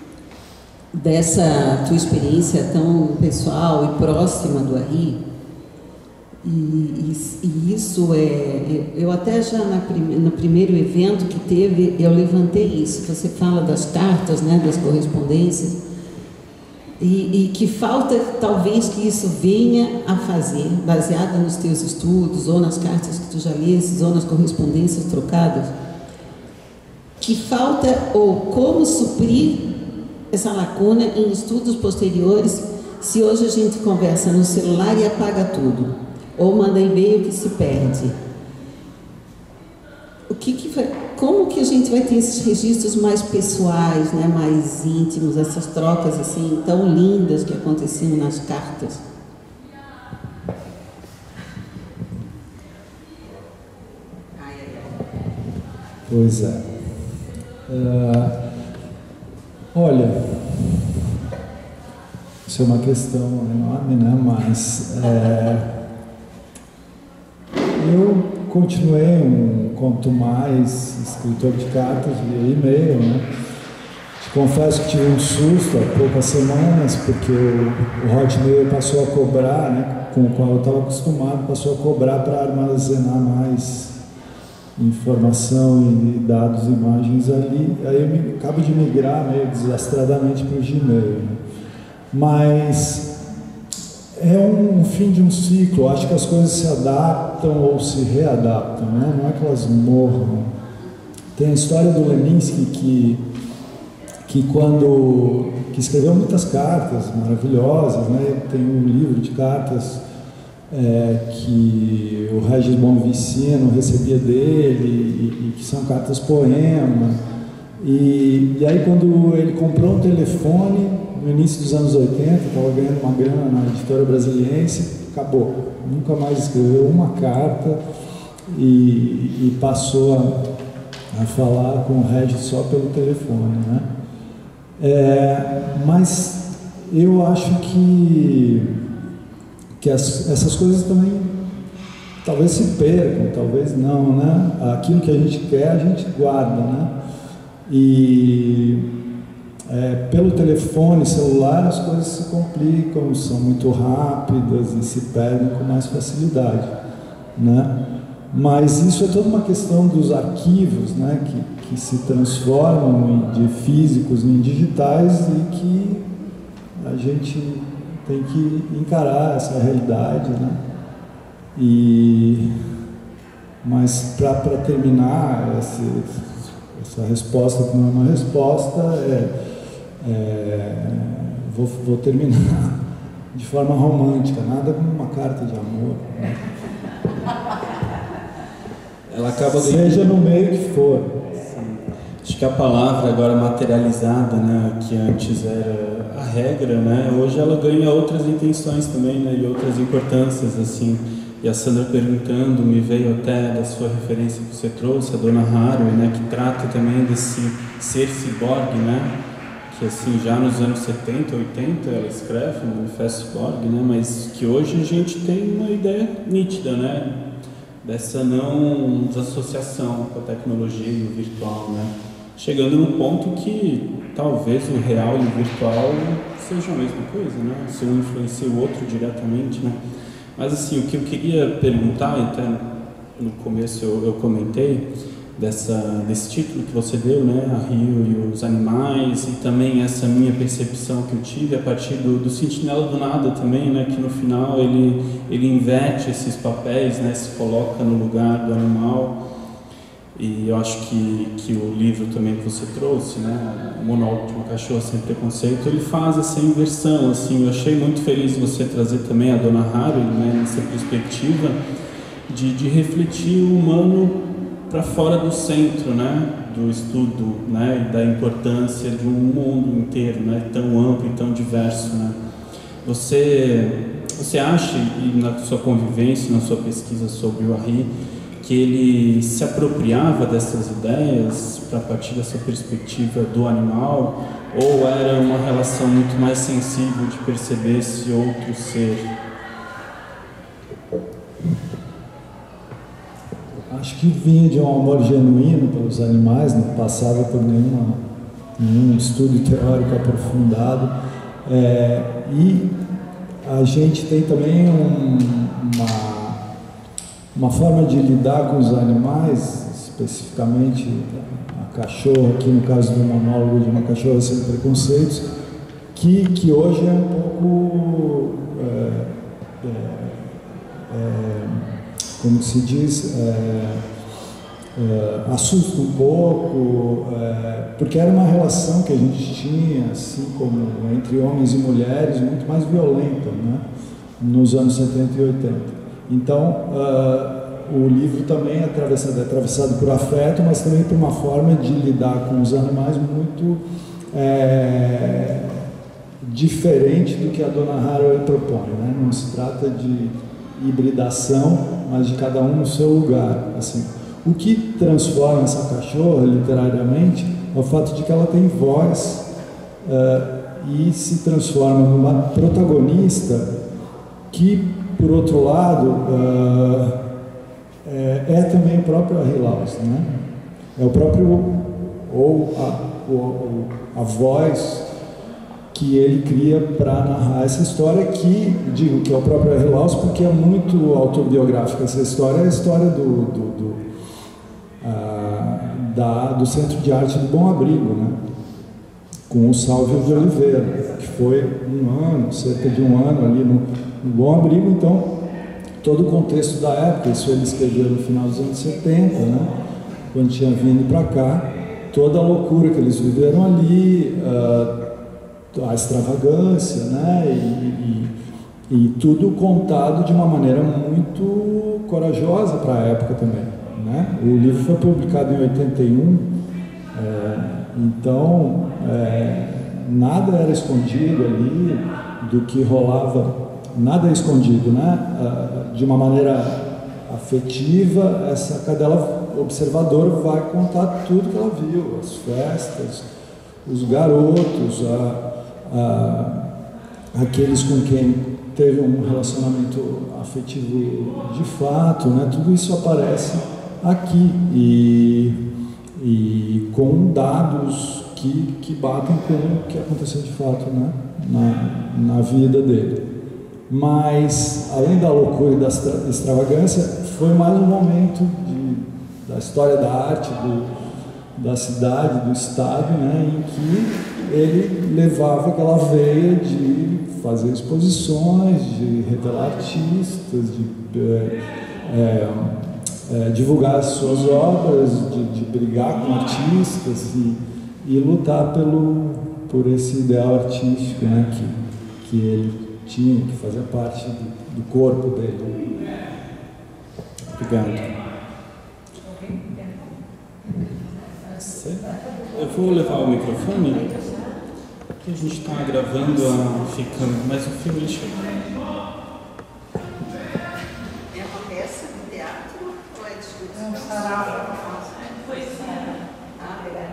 dessa tua experiência tão pessoal e próxima do Arri, e, e, e isso é, eu até já na, no primeiro evento que teve, eu levantei isso, você fala das cartas, né, das correspondências, e, e que falta talvez que isso venha a fazer, baseado nos teus estudos, ou nas cartas que tu já lesses, ou nas correspondências trocadas, que falta, ou como suprir essa lacuna em estudos posteriores, se hoje a gente conversa no celular e apaga tudo, ou manda e-mail que se perde. que que vai, como que a gente vai ter esses registros mais pessoais, né, mais íntimos, essas trocas assim tão lindas que aconteciam nas cartas? Pois é. Uh, olha, isso é uma questão enorme, né? Mas é, eu continuei um quanto mais escritor de cartas via e-mail, né? Te confesso que tive um susto há poucas semanas, porque o, o Hotmail passou a cobrar, né? Com o qual eu estava acostumado, passou a cobrar para armazenar mais informação e dados, imagens ali. Aí eu me, acabo de migrar meio desastradamente para o Gmail, né? Mas é um, um fim de um ciclo. Acho que as coisas se adaptam ou se readaptam, né? Não é que elas morram. Tem a história do Leminski que, que quando que escreveu muitas cartas maravilhosas, né? Tem um livro de cartas É, que o Regis Bonvicino recebia dele, e, e que são cartas poema. E, e aí, quando ele comprou um telefone, no início dos anos oitenta, estava ganhando uma grana na editora Brasiliense, acabou. Nunca mais escreveu uma carta e, e passou a, a falar com o Regis só pelo telefone, né? É, mas eu acho que que as, essas coisas também talvez se percam, talvez não, né? Aquilo que a gente quer, a gente guarda, né? E é, pelo telefone, celular, as coisas se complicam, são muito rápidas e se perdem com mais facilidade, né? Mas isso é toda uma questão dos arquivos, né? Que, que se transformam de físicos em digitais e que a gente tem que encarar essa realidade, né? E, mas para terminar essa, essa resposta, que não é uma resposta, é, é, vou, vou terminar de forma romântica, nada como uma carta de amor, né? Ela acaba seja no meio que for. Acho que a palavra agora materializada, né, que antes era a regra, né, hoje ela ganha outras intenções também, né, e outras importâncias, assim. E a Sandra perguntando, me veio até da sua referência que você trouxe, a Donna Haraway, né, que trata também desse ser ciborgue, né, que assim, já nos anos setenta, oitenta ela escreve no Manifesto Ciborgue, né, mas que hoje a gente tem uma ideia nítida, né, dessa não desassociação com a tecnologia e o virtual, né? Chegando no ponto que talvez o real e o virtual sejam a mesma coisa, né? Se um influencia o outro diretamente, né? Mas assim, o que eu queria perguntar, até no começo eu, eu comentei, dessa, desse título que você deu, né? A Rio e os Animais, e também essa minha percepção que eu tive a partir do, do Sentinela do Nada também, né? Que no final ele, ele inverte esses papéis, né? Se coloca no lugar do animal. E eu acho que, que o livro também que você trouxe, né, o Monólogo de uma Cachorra Sem Preconceito, ele faz essa inversão, assim. Eu achei muito feliz você trazer também a Donna Haraway, né, nessa perspectiva de, de refletir o humano para fora do centro, né, do estudo, né, e da importância de um mundo inteiro, né, tão amplo e tão diverso, né. Você, você acha, e na sua convivência, na sua pesquisa sobre o Harry, que ele se apropriava dessas ideias para partir dessa perspectiva do animal, ou era uma relação muito mais sensível de perceber esse outro ser? Acho que vinha de um amor genuíno pelos animais, não passava por nenhuma, nenhum estudo teórico aprofundado, é, e a gente tem também um, uma Uma forma de lidar com os animais, especificamente a cachorra, aqui no caso do Monólogo de uma Cachorra Sem Preconceitos, que, que hoje é um pouco, é, é, é, como se diz, é, é, assusta um pouco, é, porque era uma relação que a gente tinha, assim como entre homens e mulheres, muito mais violenta, né, nos anos setenta e oitenta. Então, uh, o livro também é atravessado, é atravessado por afeto, mas também por uma forma de lidar com os animais muito é, diferente do que a dona Haraway propõe, né? Não se trata de hibridação, mas de cada um no seu lugar. Assim, o que transforma essa cachorra literariamente é o fato de que ela tem voz uh, e se transforma numa protagonista que, por outro lado, uh, é, é também o próprio Harry-Lawes, né? É o próprio, ou a, ou, a voz que ele cria para narrar essa história, que, digo que é o próprio Harry-Lawes porque é muito autobiográfica essa história, é a história do, do, do, uh, da, do Centro de Arte do Bom Abrigo, né? Com o Sálvio de Oliveira, que foi um ano, cerca de um ano ali no, no Bom Abrigo. Então, todo o contexto da época, isso ele escreveu no final dos anos setenta, né? Quando tinha vindo para cá, toda a loucura que eles viveram ali, uh, a extravagância, né? E, e, e tudo contado de uma maneira muito corajosa para a época também, né? O livro foi publicado em oitenta e um, é, então é, nada era escondido ali do que rolava, nada é escondido, né? Uh, de uma maneira afetiva, essa cadela observadora vai contar tudo que ela viu, as festas, os garotos, a, a, aqueles com quem teve um relacionamento afetivo de fato, né? Tudo isso aparece aqui e, e com dados que, que batem com o que aconteceu de fato, né? na, na vida dele. Mas, além da loucura e da extravagância, foi mais um momento de, da história da arte, do, da cidade, do estado, né, em que ele levava aquela veia de fazer exposições, de revelar artistas, de é, é, é, divulgar as suas obras, de, de brigar com artistas e, e lutar pelo, por esse ideal artístico, né, que, que ele tinha, que fazia parte do, do corpo dele. Obrigado. Eu vou levar o microfone, porque a gente está gravando a fica, mas o filme chega. É uma peça de teatro ou é discurso? Não, sarau. Ah, verdade.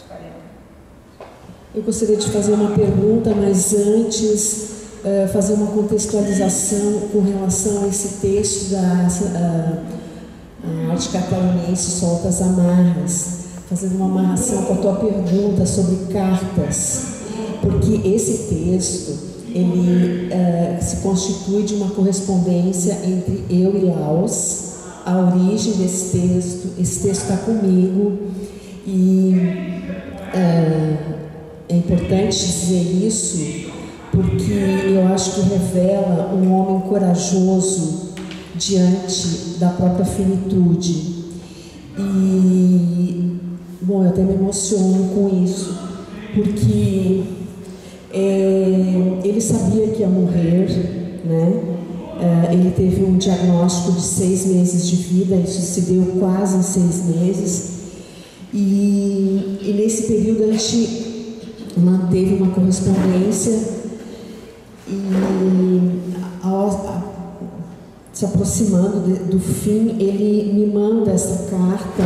Eu gostaria de fazer uma pergunta, mas antes uh, fazer uma contextualização com relação a esse texto da uh, a arte catarinense Solta as Amarras, fazendo uma amarração com a tua pergunta sobre cartas, porque esse texto ele uh, se constitui de uma correspondência entre eu e Laos, a origem desse texto, esse texto está comigo e uh, é importante dizer isso porque eu acho que revela um homem corajoso diante da própria finitude. E, bom, eu até me emociono com isso, porque é, ele sabia que ia morrer, né? É, ele teve um diagnóstico de seis meses de vida, isso se deu quase em seis meses, e, e nesse período a gente manteve uma correspondência e ao, a, se aproximando de, do fim, ele me manda essa carta,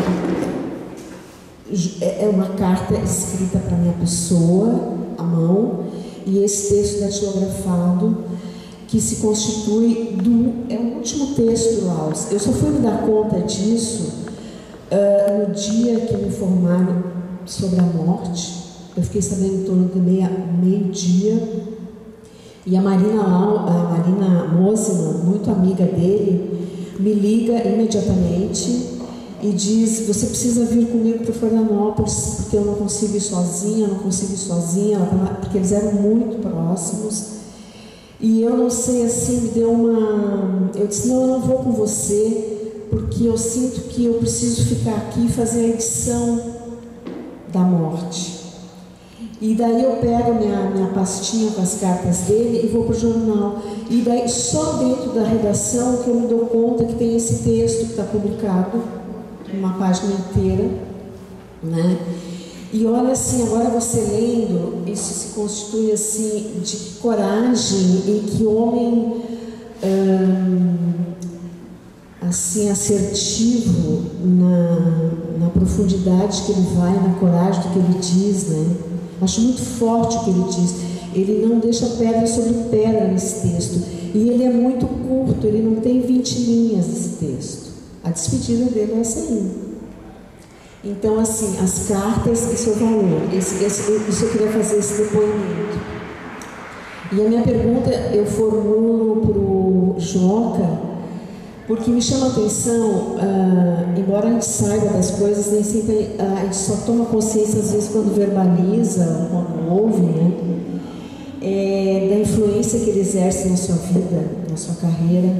é uma carta escrita para minha pessoa, à mão, e esse texto datilografado, que se constitui do, é o último texto, Laos. Eu só fui me dar conta disso uh, no dia que me informaram sobre a morte. Eu fiquei sabendo em torno de meia, meio-dia, e a Marina, Lau, a Marina Mosina, muito amiga dele, me liga imediatamente e diz: você precisa vir comigo para Florianópolis, porque eu não consigo ir sozinha, eu não consigo ir sozinha, porque eles eram muito próximos. E eu não sei, assim, me deu uma... Eu disse: não, eu não vou com você, porque eu sinto que eu preciso ficar aqui e fazer a edição da morte. E daí eu pego minha, minha pastinha com as cartas dele e vou para o jornal. E daí só dentro da redação que eu me dou conta que tem esse texto que está publicado, uma página inteira, né? E olha assim, agora você lendo, isso se constitui assim de coragem e que homem hum, assim assertivo na, na profundidade que ele vai, na coragem do que ele diz, né? Acho muito forte o que ele diz. Ele não deixa pedra sobre pedra nesse texto. E ele é muito curto, ele não tem vinte linhas esse texto. A despedida dele é essa aí. Então, assim, as cartas e seu valor. Esse, esse, isso eu queria fazer esse depoimento. E a minha pergunta eu formulo para o Joca, porque me chama a atenção, ah, embora a gente saiba das coisas, nem sempre ah, a gente só toma consciência, às vezes, quando verbaliza, quando ouve, né? É, da influência que ele exerce na sua vida, na sua carreira.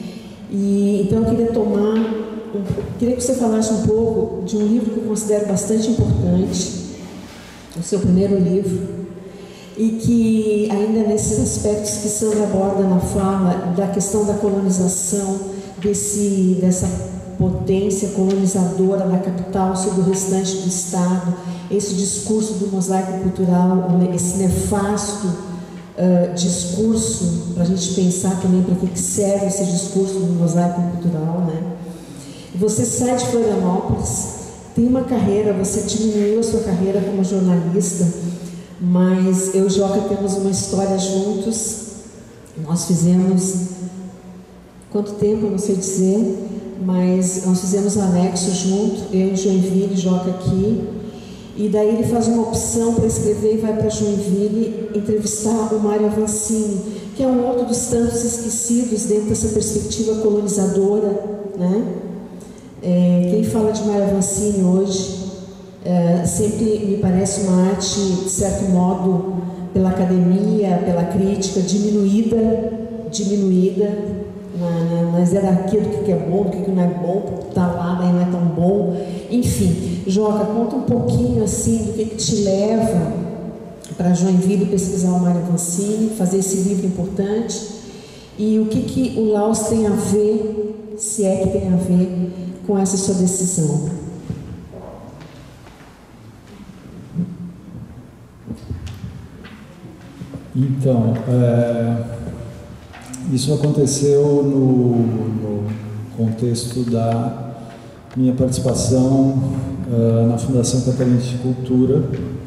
E, então eu queria tomar, um, queria que você falasse um pouco de um livro que eu considero bastante importante, o seu primeiro livro, e que ainda nesses aspectos que Sandra aborda na fala da questão da colonização, desse, dessa potência colonizadora da capital sobre o restante do Estado, esse discurso do mosaico cultural, esse nefasto uh, discurso, para a gente pensar também para que serve esse discurso do mosaico cultural, né? Você sai de Florianópolis, tem uma carreira, você diminuiu a sua carreira como jornalista, mas eu e o Joca temos uma história juntos. Nós fizemos, quanto tempo eu não sei dizer, mas nós fizemos anexo junto, eu em Joinville, Joca aqui, e daí ele faz uma opção para escrever e vai para Joinville entrevistar o Mário Avancini, que é um outro dos tantos esquecidos dentro dessa perspectiva colonizadora, né? É, quem fala de Mário Avancini hoje é, sempre me parece uma arte, de certo modo, pela academia, pela crítica, diminuída, diminuída na, na, nas hierarquias do que é bom, do que não é bom, está lá, daí não é tão bom. Enfim, Joca, conta um pouquinho assim do que, que te leva para Joinville pesquisar o Mário Avancini, fazer esse livro importante, e o que, que o Laos tem a ver, se é que tem a ver, com essa sua decisão. Então, é, isso aconteceu no, no contexto da minha participação uh, na Fundação Catarinense de Cultura,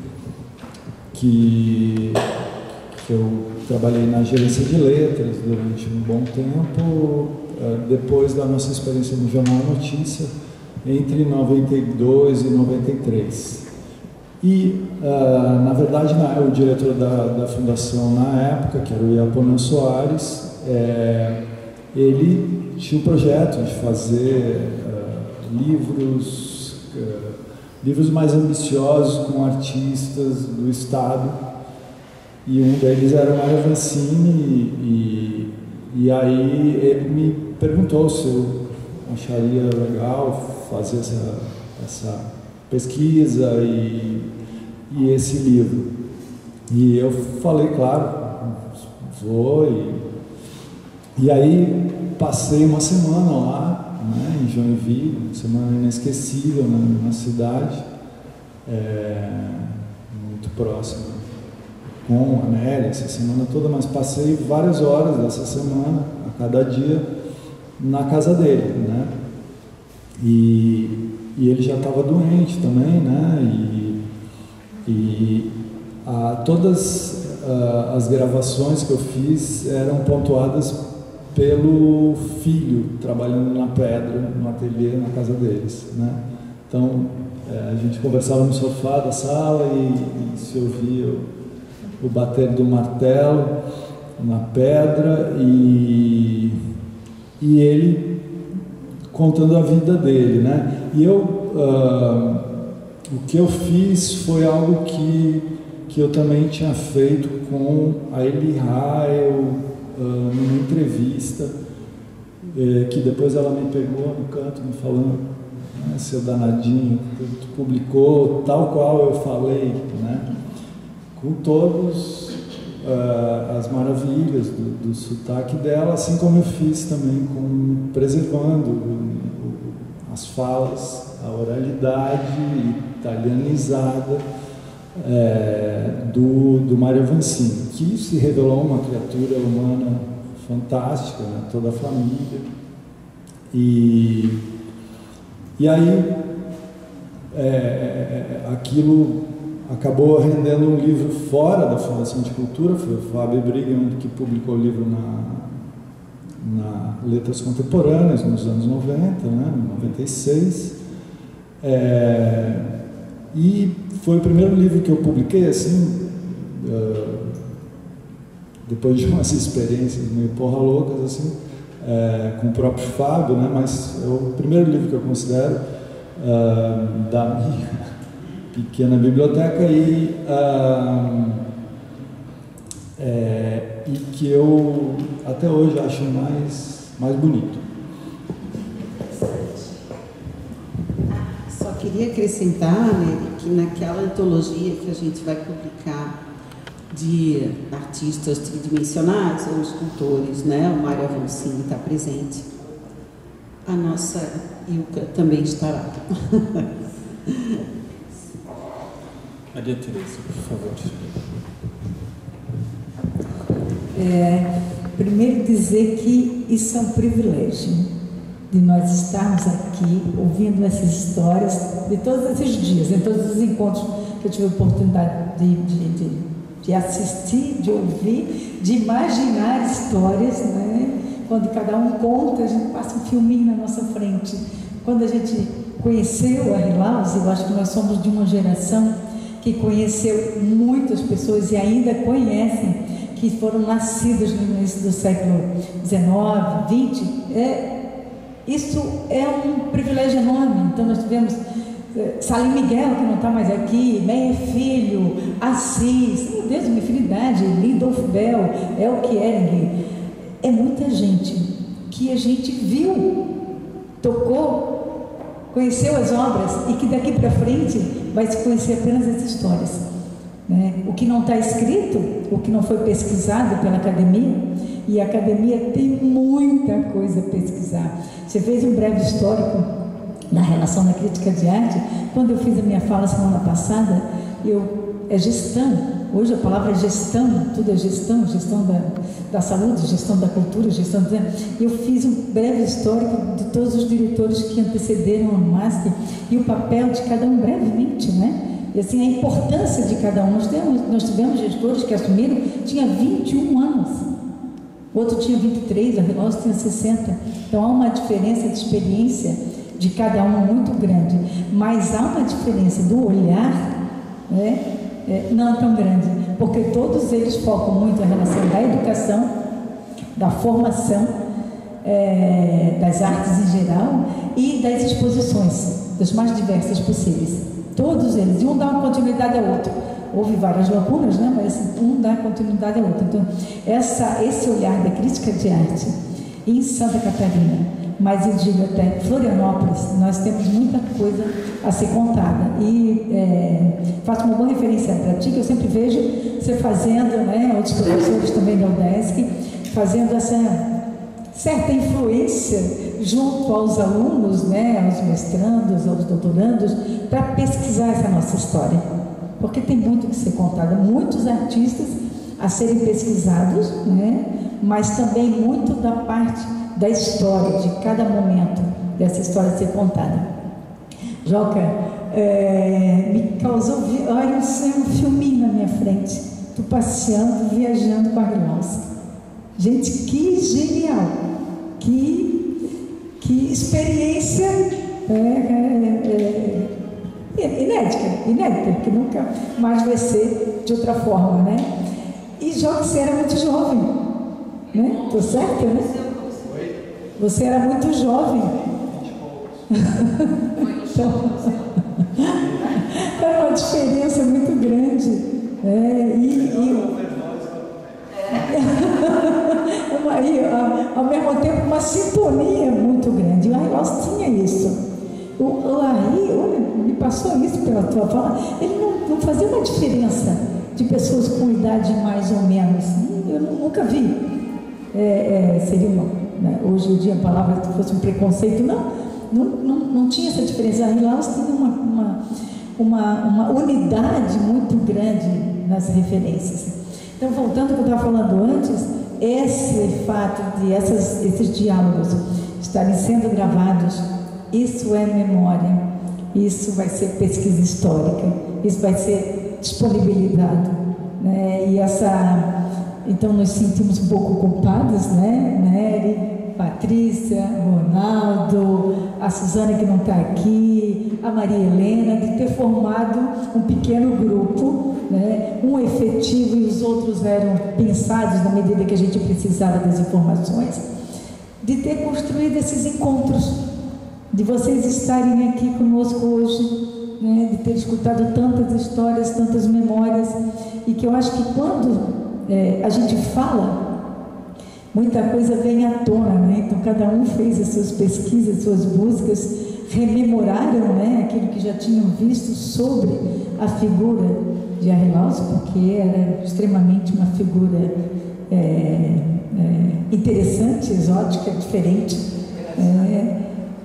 que, que eu trabalhei na gerência de letras durante um bom tempo, uh, depois da nossa experiência no Jornal Notícia, entre noventa e dois e noventa e três. E, uh, na verdade, na, o diretor da, da fundação na época, que era o Iaponã Soares, é, ele tinha um projeto de fazer uh, livros, uh, livros mais ambiciosos com artistas do Estado, e um deles era o Mário Avancini, e, e aí ele me perguntou se eu acharia legal fazer essa, essa pesquisa e, e esse livro. E eu falei, claro, vou. E, e aí passei uma semana lá, né, em Joinville, uma semana inesquecível na, na cidade, é, muito próxima com a Nélia, essa semana toda, mas passei várias horas dessa semana, a cada dia, na casa dele, né? E, e ele já estava doente também, né? E, e a, todas a, as gravações que eu fiz eram pontuadas pelo filho, trabalhando na pedra, no ateliê, na casa deles, né? Então, é, a gente conversava no sofá da sala e, e se ouvia o, o bater do martelo na pedra e, e ele contando a vida dele, né? E eu, uh, o que eu fiz foi algo que, que eu também tinha feito com a Eli Rael, uh, numa entrevista, eh, que depois ela me pegou no canto me falando, né, seu danadinho, tu publicou tal qual eu falei, né? com todas uh, as maravilhas do, do sotaque dela, assim como eu fiz também com preservando o, o, as falas, a oralidade italianizada é, do, do Mário Avancini, que se revelou uma criatura humana fantástica, né? Toda a família. E, e aí é, aquilo acabou rendendo um livro fora da Fundação de Cultura. Foi o Fábio Brigman que publicou o livro na, na Letras Contemporâneas nos anos noventa, né? Em noventa e seis. É, e foi o primeiro livro que eu publiquei assim, uh, depois de umas experiências meio porra loucas assim, é, com o próprio Fábio, né? Mas é o primeiro livro que eu considero uh, da minha pequena biblioteca e, uh, é, e que eu até hoje acho mais, mais bonito. Só queria acrescentar, né, que naquela antologia que a gente vai publicar de artistas tridimensionais ou escultores, né, o Mário Avancini está presente. A nossa Ilka também estará. Maria Tereza, por favor. É, primeiro dizer que isso é um privilégio de nós estarmos aqui ouvindo essas histórias de todos esses dias, em todos os encontros que eu tive a oportunidade de, de, de, de assistir, de ouvir, de imaginar histórias, né? Quando cada um conta, a gente passa um filminho na nossa frente. Quando a gente conheceu a Relaus, eu acho que nós somos de uma geração que conheceu muitas pessoas e ainda conhecem, que foram nascidas no início do século dezenove, vinte. É, isso é um privilégio enorme. Então nós tivemos é, Salim Miguel, que não está mais aqui, Meia Filho, Assis, meu Deus, uma infinidade, Lindolf Bell, Elke Ehring. É muita gente que a gente viu, tocou, conheceu as obras e que daqui para frente vai se conhecer apenas as histórias, né? O que não está escrito, o que não foi pesquisado pela academia, e a academia tem muita coisa a pesquisar. Você fez um breve histórico da relação da crítica de arte. Quando eu fiz a minha fala semana passada, eu, é gestão. Hoje a palavra é gestão, tudo é gestão, gestão da, da saúde, gestão da cultura, gestão da... Eu fiz um breve histórico de todos os diretores que antecederam a MASP e o papel de cada um brevemente, né? E assim, a importância de cada um. Nós tivemos, nós tivemos gestores que assumiram, tinha vinte e um anos, o outro tinha vinte e três, a Relaus tinha sessenta. Então há uma diferença de experiência de cada um muito grande, mas há uma diferença do olhar, né? É, não tão grande, porque todos eles focam muito a relação da educação, da formação, é, das artes em geral e das exposições, das mais diversas possíveis. Todos eles, e um dá uma continuidade ao outro. Houve várias lacunas, né? Mas um dá continuidade ao outro. Então, essa, esse olhar da crítica de arte em Santa Catarina, mas eu digo até Florianópolis, nós temos muita coisa a ser contada. E é, faço uma boa referência para ti, que eu sempre vejo você fazendo, né, outros professores também da UDESC, fazendo essa certa influência junto aos alunos, né, aos mestrandos, aos doutorandos, para pesquisar essa nossa história. Porque tem muito que ser contado, muitos artistas a serem pesquisados, né, mas também muito da parte da história, de cada momento dessa história ser contada. Joca, é, me causou... Olha, isso é um filminho na minha frente. Tu passeando, viajando com a Relaus. Gente, que genial! Que, que experiência é, é, é, inédita, inédita, que nunca mais vai ser de outra forma, né? E Joca, você era muito jovem, né? Tô certo, né? Você era muito jovem. Então, era uma diferença muito grande. É, e, e, uma, e ao mesmo tempo uma sintonia muito grande. O Relaus tinha isso. O, o Larry, olha, me passou isso pela tua fala. Ele não, não fazia uma diferença de pessoas com idade mais ou menos. Eu nunca vi. É, é, seria uma, né, hoje em dia a palavra se fosse um preconceito, não, não, não, não tinha essa diferença. A Hilaus tinha uma, uma, uma, uma unidade muito grande nas referências. Então, voltando ao que eu estava falando antes, esse fato de essas, esses diálogos estarem sendo gravados, isso é memória, isso vai ser pesquisa histórica, isso vai ser disponibilizado, né? E essa, então nos sentimos um pouco culpadas, né? Nery, Patrícia, Ronaldo, a Suzana que não está aqui, a Maria Helena, de ter formado um pequeno grupo, né? Um efetivo e os outros eram pensados na medida que a gente precisava das informações, de ter construído esses encontros, de vocês estarem aqui conosco hoje, né? De ter escutado tantas histórias, tantas memórias, e que eu acho que quando é, a gente fala, muita coisa vem à tona, né? Então cada um fez as suas pesquisas, suas buscas, rememoraram, né, aquilo que já tinham visto sobre a figura de Hilaus, porque era extremamente uma figura é, é, interessante, exótica, diferente. É,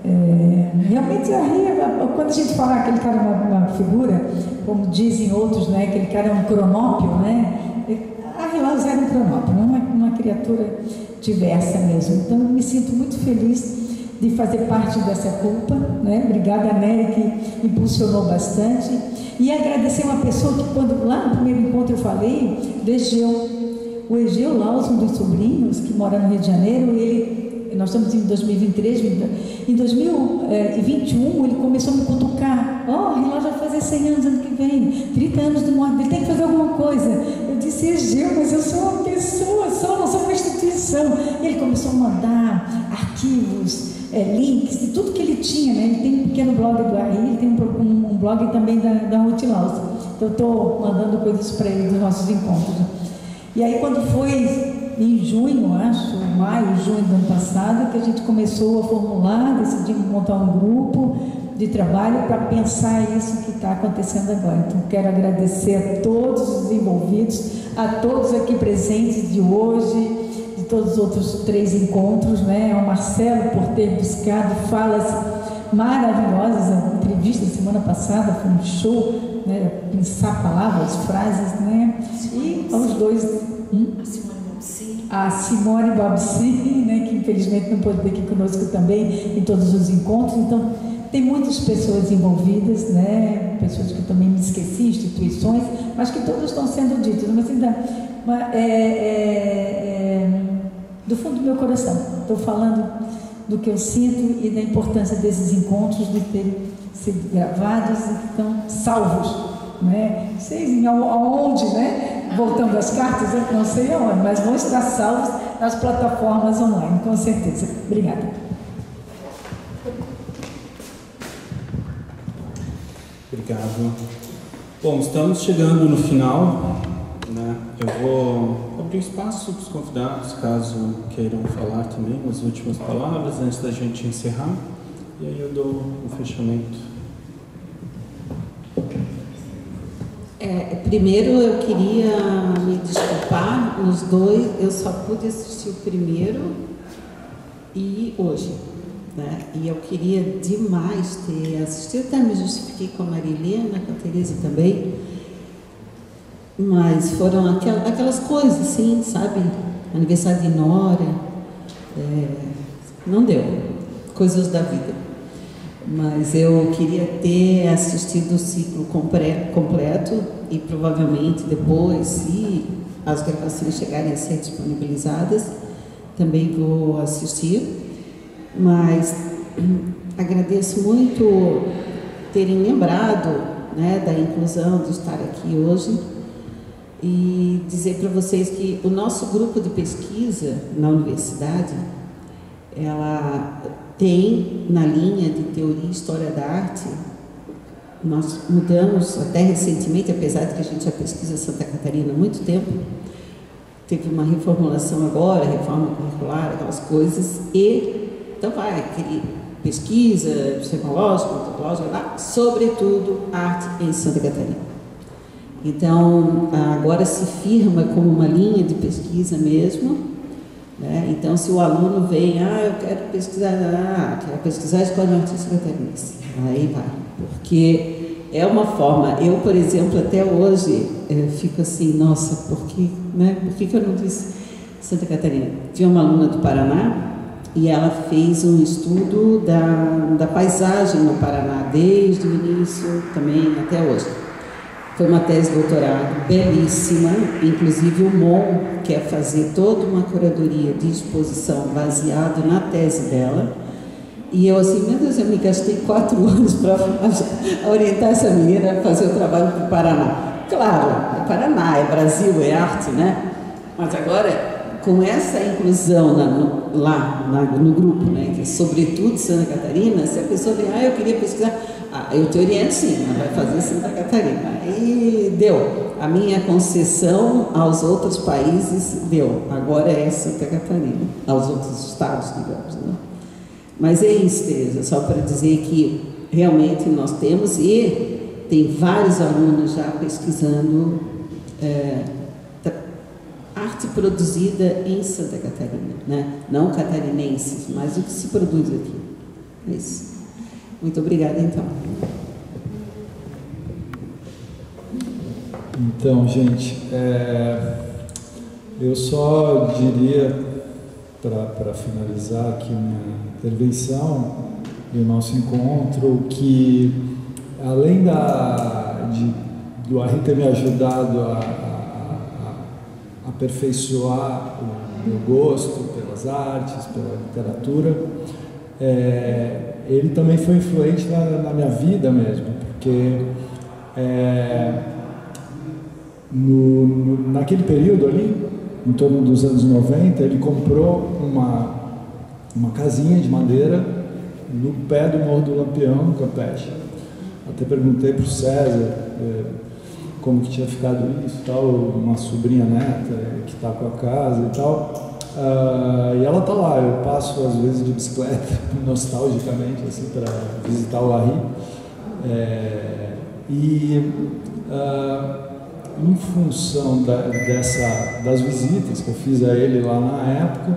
é, realmente a Ria, quando a gente fala que aquele cara é uma, uma figura, como dizem outros, né, aquele cara é um cronópio, né? A Hilaus era um cronópio, uma, uma criatura diversa mesmo. Então eu me sinto muito feliz de fazer parte dessa culpa, né? Obrigada a Nery, que impulsionou bastante, e agradecer uma pessoa que quando lá no primeiro encontro eu falei, do Egeu, o Egeu Laus, um dos sobrinhos que mora no Rio de Janeiro, ele, nós estamos em dois mil e vinte e três, em dois mil e vinte e um ele começou a me cutucar, ó, oh, Hilaus vai fazer cem anos ano que vem, trinta anos de morte, ele tem que fazer alguma coisa. Eu disse, Egeu, mas eu sou uma pessoa só, não sou uma instituição. E ele começou a mandar arquivos, É, links de tudo que ele tinha, né? Ele tem um pequeno blog do Arri, ele tem um, um, um blog também da, da Ruth Laus. Então eu estou mandando coisas para ele dos nossos encontros. E aí quando foi em junho, acho, maio, junho do ano passado, que a gente começou a formular, decidimos montar um grupo de trabalho para pensar isso que está acontecendo agora. Então quero agradecer a todos os envolvidos, a todos aqui presentes de hoje, de todos os outros três encontros, né? Ao Marcelo por ter buscado falas maravilhosas. A entrevista da semana passada foi um show, né? Pensar palavras, frases, né? E aos dois, hum? a Simone Babsi, né? Que infelizmente não pôde estar aqui conosco também em todos os encontros. Então tem muitas pessoas envolvidas, né? Pessoas que eu também me esqueci, instituições, mas que todas estão sendo ditas. Mas ainda é, é, é, do fundo do meu coração, estou falando do que eu sinto e da importância desses encontros, de terem sido gravados e que estão salvos, né? Não sei aonde, né? Voltando às cartas, eu não sei aonde, mas vão estar salvos nas plataformas online, com certeza. Obrigada. Obrigado. Bom, estamos chegando no final, né? Eu vou abrir espaço para os convidados, caso queiram falar também as últimas palavras antes da gente encerrar, e aí eu dou o fechamento. É, primeiro eu queria me desculpar, nos dois, eu só pude assistir o primeiro e hoje, né? E eu queria demais ter assistido, até me justifiquei com a Maria Helena, com a Tereza também, mas foram aquelas, aquelas coisas, assim, sabe? Aniversário de Nora, é, não deu, coisas da vida. Mas eu queria ter assistido o ciclo completo e provavelmente depois, se as gravações chegarem a ser disponibilizadas, também vou assistir. Mas agradeço muito terem lembrado, né, da inclusão, de estar aqui hoje, e dizer para vocês que o nosso grupo de pesquisa na universidade, ela tem na linha de teoria e história da arte. Nós mudamos até recentemente, apesar de que a gente já pesquisa Santa Catarina há muito tempo, teve uma reformulação agora, reforma curricular, aquelas coisas, e então vai aquele pesquisa epistemológica, metodológica, lá, sobretudo arte em Santa Catarina. Então, agora se firma como uma linha de pesquisa mesmo, né? Então, se o aluno vem, ah, eu quero pesquisar, ah, quero pesquisar a Escola de Artistas Catarinense, aí vai, porque é uma forma, eu, por exemplo, até hoje, eu fico assim, nossa, por que, né? Por que que eu não disse Santa Catarina? Tinha uma aluna do Paraná, e ela fez um estudo da, da paisagem no Paraná, desde o início também até hoje. Foi uma tese de doutorado belíssima, inclusive o M O M quer fazer toda uma curadoria de exposição baseado na tese dela. E eu assim, meu Deus, eu me gastei quatro anos para orientar essa menina a fazer o trabalho para o Paraná. Claro, é Paraná, é Brasil, é arte, né? Mas agora, com essa inclusão na, no, lá na, no grupo, né, que é sobretudo Santa Catarina, se a pessoa vem, ah, eu queria pesquisar, ah, eu te oriento sim, mas vai fazer Santa Catarina. E deu. A minha concessão aos outros países deu. Agora é Santa Catarina, aos outros estados, digamos, né? Mas é isso, Tereza, só para dizer que realmente nós temos, e tem vários alunos já pesquisando é, arte produzida em Santa Catarina, né? Não catarinenses, mas o que se produz aqui. É isso. Muito obrigada, então. Então, gente, é, eu só diria, para finalizar aqui minha intervenção e o nosso encontro, que além da, de, do Arri ter me ajudado a, a, a aperfeiçoar o meu gosto pelas artes, pela literatura, é, ele também foi influente na, na minha vida mesmo, porque é, no, no, naquele período ali, em torno dos anos noventa, ele comprou uma, uma casinha de madeira no pé do Morro do Lampião, no Campeche. Até perguntei para o César é, como que tinha ficado isso, tal, uma sobrinha neta que está com a casa e tal. Uh, e ela está lá, eu passo às vezes de bicicleta, nostalgicamente, assim, para visitar o Arri. É, e uh, em função da, dessa, das visitas que eu fiz a ele lá na época,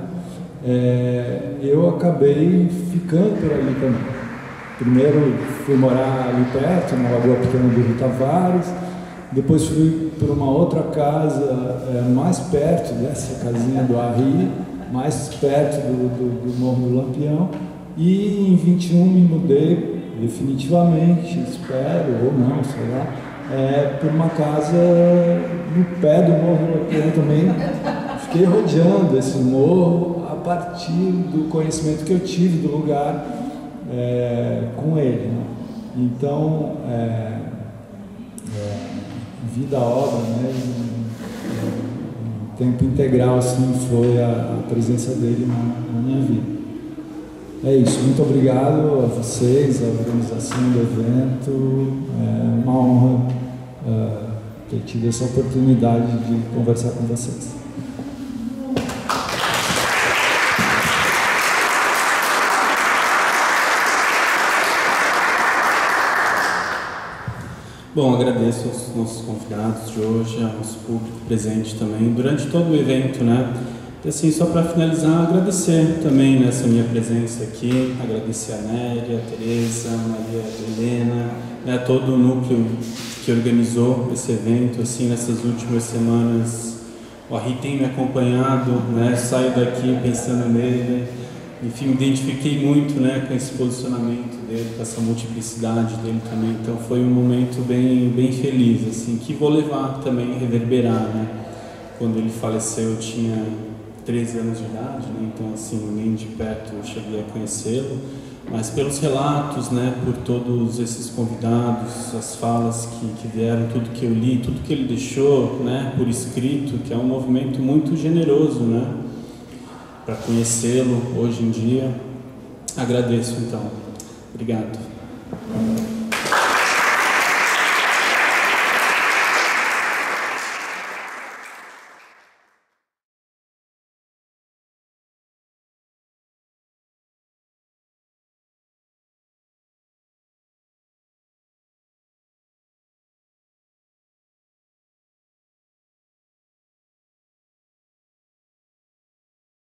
é, eu acabei ficando por ali também. Primeiro fui morar ali perto, na Lagoa Pequena do Rio Tavares, depois fui para uma outra casa é, mais perto dessa casinha do Arri, mais perto do, do, do Morro do Lampião, e em vinte e um me mudei definitivamente, espero, ou não, sei lá, é, por uma casa no pé do Morro do Lampião também. Fiquei rodeando esse morro a partir do conhecimento que eu tive do lugar é, com ele, né? Então, é, é, vida, obra, né? Em, em tempo integral, assim, foi a, a presença dele na, na minha vida. É isso, muito obrigado a vocês, a organização do evento, é uma honra uh, ter tido essa oportunidade de conversar com vocês. Bom, agradeço aos nossos convidados de hoje, ao nosso público presente também, durante todo o evento, né? E assim, só para finalizar, agradecer também nessa minha presença aqui, agradecer a Néria, a Tereza, a Maria Helena, né, todo o núcleo que organizou esse evento, assim, nessas últimas semanas. O Arri tem me acompanhado, né? Saio daqui pensando nele, enfim, me identifiquei muito, né, com esse posicionamento dele, com essa multiplicidade dele também. Então foi um momento bem, bem feliz, assim, que vou levar também, reverberar, né? Quando ele faleceu eu tinha treze anos de idade, né? Então assim, nem de perto eu cheguei a conhecê-lo, mas pelos relatos, né, por todos esses convidados, as falas que, que vieram, tudo que eu li, tudo que ele deixou, né, por escrito, que é um movimento muito generoso, né, para conhecê-lo hoje em dia. Agradeço, então. Obrigado.